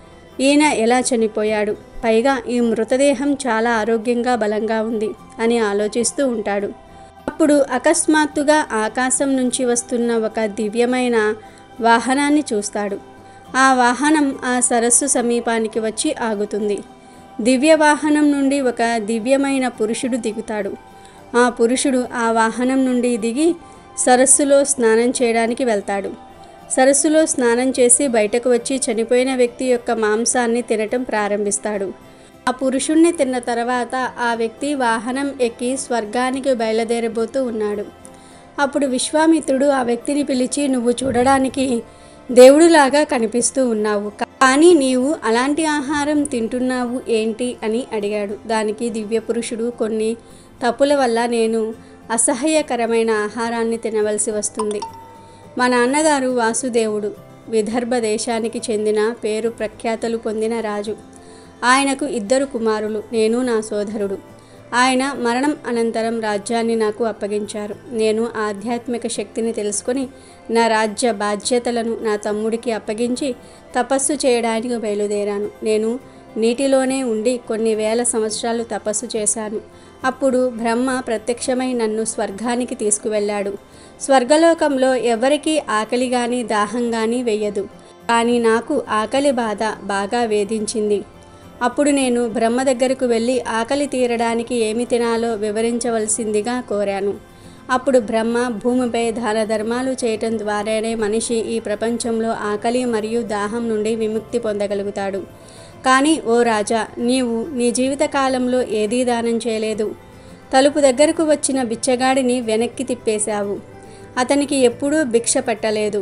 ఈయన ఎలా చనిపోయాడు? పైగా ఈ మృతదేహం చాలా ఆరోగ్యంగా బలంగా ఉంది అని ఆలోచిస్తూ ఉంటాడు. అప్పుడు అకస్మాత్తుగా ఆకాశం నుంచి వస్తున్న ఒక దివ్యమైన వాహనాన్ని చూస్తాడు. ఆ వాహనం ఆ సరస్సు సమీపానికి వచ్చి ఆగుతుంది. దివ్య వాహనం నుండి ఒక దివ్యమైన పురుషుడు దిగుతాడు. ఆ పురుషుడు ఆ వాహనం నుండి దిగి సరస్సులో స్నానం చేయడానికి వెళ్తాడు. సరస్సులో స్నానం చేసి బయటకు వచ్చి చనిపోయిన వ్యక్తి యొక్క మాంసాన్ని తినటం ప్రారంభిస్తాడు. ఆ పురుషుణ్ణి తిన్న తర్వాత ఆ వ్యక్తి వాహనం ఎక్కి స్వర్గానికి బయలుదేరబోతూ ఉన్నాడు. అప్పుడు విశ్వామిత్రుడు ఆ వ్యక్తిని పిలిచి, నువ్వు చూడడానికి దేవుడులాగా కనిపిస్తూ ఉన్నావు, కానీ నీవు అలాంటి ఆహారం తింటున్నావు ఏంటి అని అడిగాడు. దానికి దివ్య పురుషుడు, కొన్ని తప్పుల వల్ల నేను అసహ్యకరమైన ఆహారాన్ని తినవలసి వస్తుంది. మా నాన్నగారు వాసుదేవుడు విదర్భ దేశానికి చెందిన పేరు ప్రఖ్యాతలు పొందిన రాజు. ఆయనకు 2 కుమారులు, నేను నా సోదరుడు. ఆయన మరణం అనంతరం రాజ్యాన్ని నాకు అప్పగించారు. నేను ఆధ్యాత్మిక శక్తిని తెలుసుకొని నా రాజ్య బాధ్యతలను నా తమ్ముడికి అప్పగించి తపస్సు చేయడానికి బయలుదేరాను. నేను నీటిలోనే ఉండి కొన్ని వేల సంవత్సరాలు తపస్సు చేశాను. అప్పుడు బ్రహ్మ ప్రత్యక్షమై నన్ను స్వర్గానికి తీసుకువెళ్ళాడు. స్వర్గలోకంలో ఎవరికీ ఆకలి కానీ దాహం కానీ వేయదు. కానీ నాకు ఆకలి బాధ బాగా వేధించింది. అప్పుడు నేను బ్రహ్మ దగ్గరకు వెళ్ళి ఆకలి తీరడానికి ఏమి తినాలో వివరించవలసిందిగా కోరాను. అప్పుడు బ్రహ్మ, భూమిపై దాన ధర్మాలు చేయటం ద్వారానే మనిషి ఈ ప్రపంచంలో ఆకలి మరియు దాహం నుండి విముక్తి పొందగలుగుతాడు. కానీ ఓ రాజా, నీవు నీ జీవితకాలంలో ఏదీ దానం చేయలేదు. తలుపు దగ్గరకు వచ్చిన బిచ్చగాడిని వెనక్కి తిప్పేశావు. అతనికి ఎప్పుడూ భిక్ష పెట్టలేదు.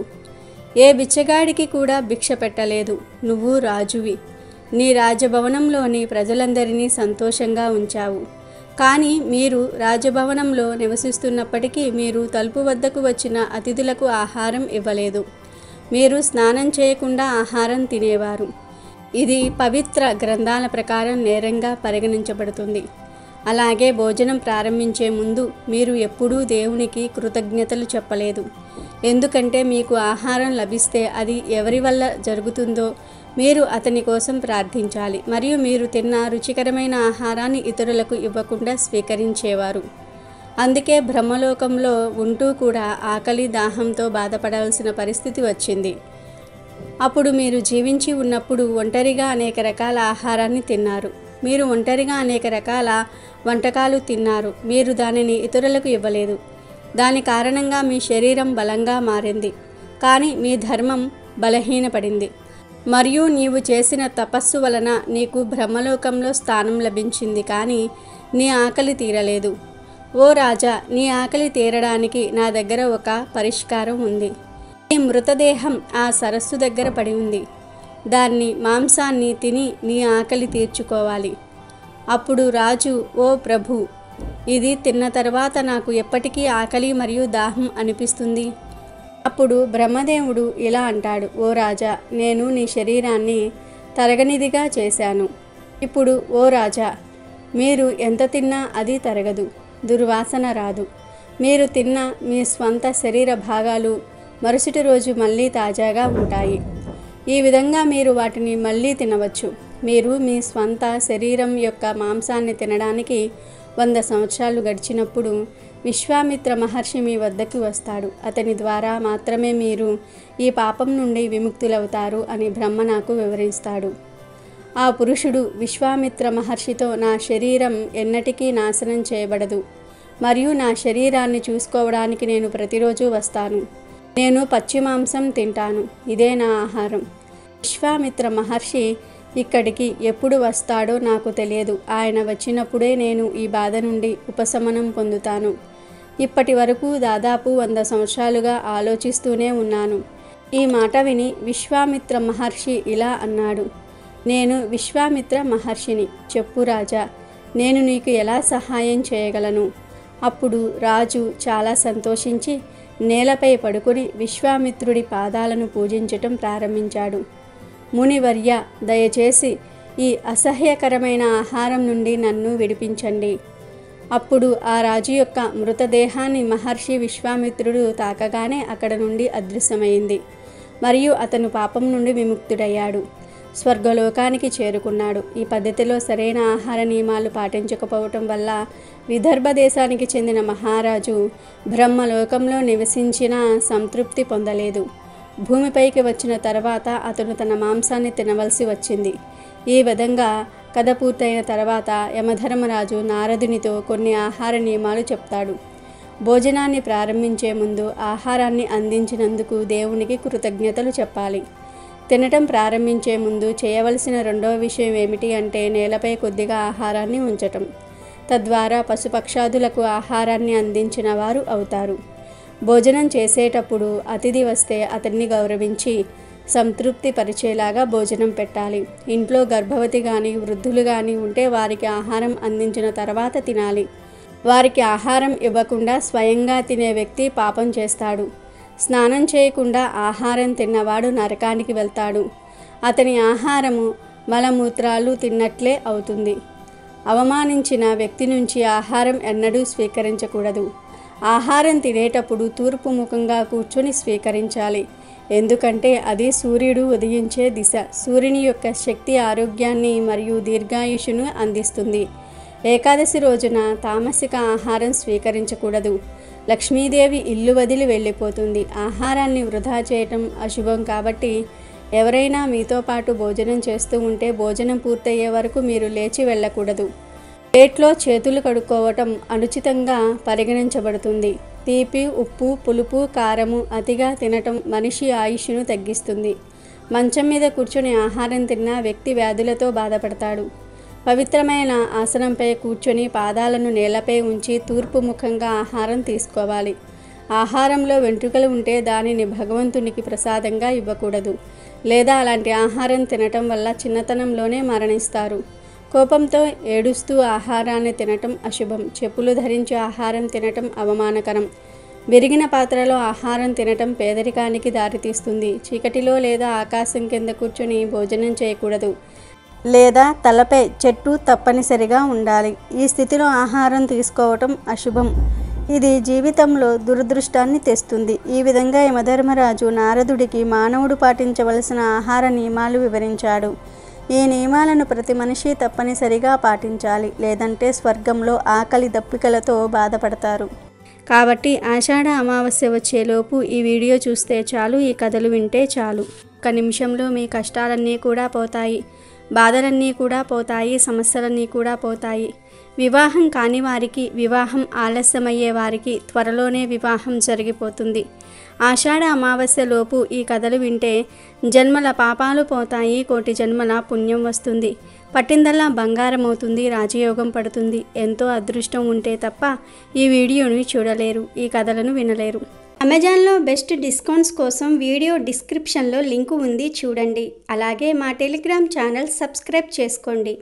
ఏ బిచ్చగాడికి కూడా భిక్ష పెట్టలేదు. నువ్వు రాజువి. నీ రాజభవనంలోని ప్రజలందరినీ సంతోషంగా ఉంచావు. కానీ మీరు రాజభవనంలో నివసిస్తున్నప్పటికీ మీరు తలుపు వద్దకు వచ్చిన అతిథులకు ఆహారం ఇవ్వలేదు. మీరు స్నానం చేయకుండా ఆహారం తినేవారు. ఇది పవిత్ర గ్రంథాల ప్రకారం నేరంగా పరిగణించబడుతుంది. అలాగే భోజనం ప్రారంభించే ముందు మీరు ఎప్పుడూ దేవునికి కృతజ్ఞతలు చెప్పలేదు. ఎందుకంటే మీకు ఆహారం లభిస్తే అది ఎవరి వల్ల జరుగుతుందో మీరు అతని కోసం ప్రార్థించాలి. మరియు మీరు తిన్న రుచికరమైన ఆహారాన్ని ఇతరులకు ఇవ్వకుండా స్వీకరించేవారు. అందుకే బ్రహ్మలోకంలో ఉంటూ కూడా ఆకలి దాహంతో బాధపడాల్సిన పరిస్థితి వచ్చింది. అప్పుడు మీరు జీవించి ఉన్నప్పుడు ఒంటరిగా అనేక రకాల ఆహారాన్ని తిన్నారు. మీరు ఒంటరిగా అనేక రకాల వంటకాలు తిన్నారు. మీరు దానిని ఇతరులకు ఇవ్వలేదు. దాని కారణంగా మీ శరీరం బలంగా మారింది, కానీ మీ ధర్మం బలహీనపడింది. మరియు నీవు చేసిన తపస్సు వలన నీకు బ్రహ్మలోకంలో స్థానం లభించింది, కానీ నీ ఆకలి తీరలేదు. ఓ రాజా, నీ ఆకలి తీరడానికి నా దగ్గర ఒక పరిష్కారం ఉంది. నీ మృతదేహం ఆ సరస్సు దగ్గర పడి ఉంది. దాన్ని మాంసాన్ని తిని నీ ఆకలి తీర్చుకోవాలి. అప్పుడు రాజు, ఓ ప్రభు, ఇది తిన్న తర్వాత నాకు ఎప్పటికీ ఆకలి మరియు దాహం అనిపిస్తుంది. అప్పుడు బ్రహ్మదేవుడు ఇలా అంటాడు, ఓ రాజా, నేను నీ శరీరాన్ని తరగనిదిగా చేశాను. ఇప్పుడు ఓ రాజా, మీరు ఎంత తిన్నా అది తరగదు, దుర్వాసన రాదు. మీరు తిన్న మీ స్వంత శరీర భాగాలు మరుసటి రోజు మళ్ళీ తాజాగా ఉంటాయి. ఈ విధంగా మీరు వాటిని మళ్ళీ తినవచ్చు. మీరు మీ స్వంత శరీరం యొక్క మాంసాన్ని తినడానికి 100 సంవత్సరాలు గడిచినప్పుడు విశ్వామిత్ర మహర్షి మీ వద్దకు వస్తాడు. అతని ద్వారా మాత్రమే మీరు ఈ పాపం నుండి విముక్తులవుతారు అని బ్రహ్మ నాకు వివరిస్తాడు. ఆ పురుషుడు విశ్వామిత్ర మహర్షితో, నా శరీరం ఎన్నటికీ నాశనం చేయబడదు మరియు నా శరీరాన్ని చూసుకోవడానికి నేను ప్రతిరోజు వస్తాను. నేను పచ్చి మాంసం తింటాను, ఇదే నా ఆహారం. విశ్వామిత్ర మహర్షి ఇక్కడికి ఎప్పుడు వస్తాడో నాకు తెలియదు. ఆయన వచ్చినప్పుడే నేను ఈ బాధ నుండి ఉపశమనం పొందుతాను. ఇప్పటి వరకు దాదాపు 100 సంవత్సరాలుగా ఆలోచిస్తూనే ఉన్నాను. ఈ మాట విని విశ్వామిత్ర మహర్షి ఇలా అన్నాడు, నేను విశ్వామిత్ర మహర్షిని. చెప్పు రాజా, నేను నీకు ఎలా సహాయం చేయగలను? అప్పుడు రాజు చాలా సంతోషించి నేలపై పడుకుని విశ్వామిత్రుడి పాదాలను పూజించటం ప్రారంభించాడు. మునివర్య, దయచేసి ఈ అసహ్యకరమైన ఆహారం నుండి నన్ను విడిపించండి. అప్పుడు ఆ రాజు యొక్క మృతదేహాన్ని మహర్షి విశ్వామిత్రుడు తాకగానే అక్కడ నుండి అదృశ్యమైంది మరియు అతను పాపం నుండి విముక్తుడయ్యాడు. స్వర్గలోకానికి చేరుకున్నాడు. ఈ పద్ధతిలో సరైన ఆహార నియమాలు పాటించకపోవటం వల్ల విదర్భ దేశానికి చెందిన మహారాజు బ్రహ్మలోకంలో నివసించిన సంతృప్తి పొందలేదు. భూమిపైకి వచ్చిన తర్వాత అతను తన మాంసాన్ని తినవలసి వచ్చింది. ఈ విధంగా కథ పూర్తయిన తర్వాత యమధర్మరాజు నారదునితో కొన్ని ఆహార నియమాలు చెప్తాడు. భోజనాన్ని ప్రారంభించే ముందు ఆహారాన్ని అందించినందుకు దేవునికి కృతజ్ఞతలు చెప్పాలి. తినటం ప్రారంభించే ముందు చేయవలసిన రెండవ విషయం ఏమిటి అంటే నేలపై కొద్దిగా ఆహారాన్ని ఉంచటం. తద్వారా పశుపక్షాదులకు ఆహారాన్ని అందించిన వారు అవుతారు. భోజనం చేసేటప్పుడు అతిథి వస్తే అతన్ని గౌరవించి సంతృప్తి పరిచేలాగా భోజనం పెట్టాలి. ఇంట్లో గర్భవతి కానీ వృద్ధులు కానీ ఉంటే వారికి ఆహారం అందించిన తర్వాత తినాలి. వారికి ఆహారం ఇవ్వకుండా స్వయంగా తినే వ్యక్తి పాపం చేస్తాడు. స్నానం చేయకుండా ఆహారం తిన్నవాడు నరకానికి వెళ్తాడు. అతని ఆహారము మలమూత్రాలు తిన్నట్లే అవుతుంది. అవమానించిన వ్యక్తి నుంచి ఆహారం ఎన్నడూ స్వీకరించకూడదు. ఆహారం తినేటప్పుడు తూర్పు ముఖంగా కూర్చొని స్వీకరించాలి. ఎందుకంటే అది సూర్యుడు ఉదయించే దిశ. సూర్యుని యొక్క శక్తి ఆరోగ్యాన్ని మరియు దీర్ఘాయుషును అందిస్తుంది. ఏకాదశి రోజున తామసిక ఆహారం స్వీకరించకూడదు. లక్ష్మీదేవి ఇల్లు వదిలి వెళ్ళిపోతుంది. ఆహారాన్ని వృధా చేయటం అశుభం కాబట్టి ఎవరైనా మీతో పాటు భోజనం చేస్తూ ఉంటే భోజనం పూర్తయ్యే వరకు మీరు లేచి వెళ్ళకూడదు. ప్లేట్లో చేతులు కడుక్కోవటం అనుచితంగా పరిగణించబడుతుంది. తీపి, ఉప్పు, పులుపు, కారము అతిగా తినటం మనిషి ఆయుష్ను తగ్గిస్తుంది. మంచం మీద కూర్చొని ఆహారం తిన్న వ్యక్తి వ్యాధులతో బాధపడతాడు. పవిత్రమైన ఆసనంపై కూర్చొని పాదాలను నేలపై ఉంచి తూర్పు ముఖంగా ఆహారం తీసుకోవాలి. ఆహారంలో వెంట్రుకలు ఉంటే దానిని భగవంతునికి ప్రసాదంగా ఇవ్వకూడదు, లేదా అలాంటి ఆహారం తినటం వల్ల చిన్నతనంలోనే మరణిస్తారు. కోపంతో ఏడుస్తూ ఆహారాన్ని తినటం అశుభం. చెప్పులు ధరించి ఆహారం తినటం అవమానకరం. విరిగిన పాత్రలో ఆహారం తినటం పేదరికానికి దారితీస్తుంది. చీకటిలో లేదా ఆకాశం కింద కూర్చొని భోజనం చేయకూడదు, లేదా తలపై చెట్టు తప్పనిసరిగా ఉండాలి. ఈ స్థితిలో ఆహారం తీసుకోవటం అశుభం. ఇది జీవితంలో దురదృష్టాన్ని తెస్తుంది. ఈ విధంగా యమధర్మరాజు నారదుడికి మానవుడు పాటించవలసిన ఆహార నియమాలు వివరించాడు. ఈ నియమాలను ప్రతి మనిషి తప్పనిసరిగా పాటించాలి, లేదంటే స్వర్గంలో ఆకలి దప్పికలతో బాధపడతారు. కాబట్టి ఆషాఢ అమావాస్య వచ్చేలోపు ఈ వీడియో చూస్తే చాలు, ఈ కథలు వింటే చాలు. ఒక నిమిషంలో మీ కష్టాలన్నీ కూడా పోతాయి, బాధలన్నీ కూడా పోతాయి, సమస్యలన్నీ కూడా పోతాయి. వివాహం కాని వారికి, వివాహం ఆలస్యమయ్యే వారికి త్వరలోనే వివాహం జరిగిపోతుంది. ఆషాఢ అమావాస్యలోపు ఈ కథలు వింటే జన్మల పాపాలు పోతాయి, కోటి జన్మల పుణ్యం వస్తుంది. పట్టిందల్లా బంగారం అవుతుంది, రాజయోగం పడుతుంది. ఎంతో అదృష్టం ఉంటే తప్ప ఈ వీడియోని చూడలేరు, ఈ కథలను వినలేరు. అమెజాన్లో బెస్ట్ డిస్కౌంట్స్ కోసం వీడియో డిస్క్రిప్షన్లో లింకు ఉంది, చూడండి. అలాగే మా టెలిగ్రామ్ ఛానల్ సబ్స్క్రైబ్ చేసుకోండి.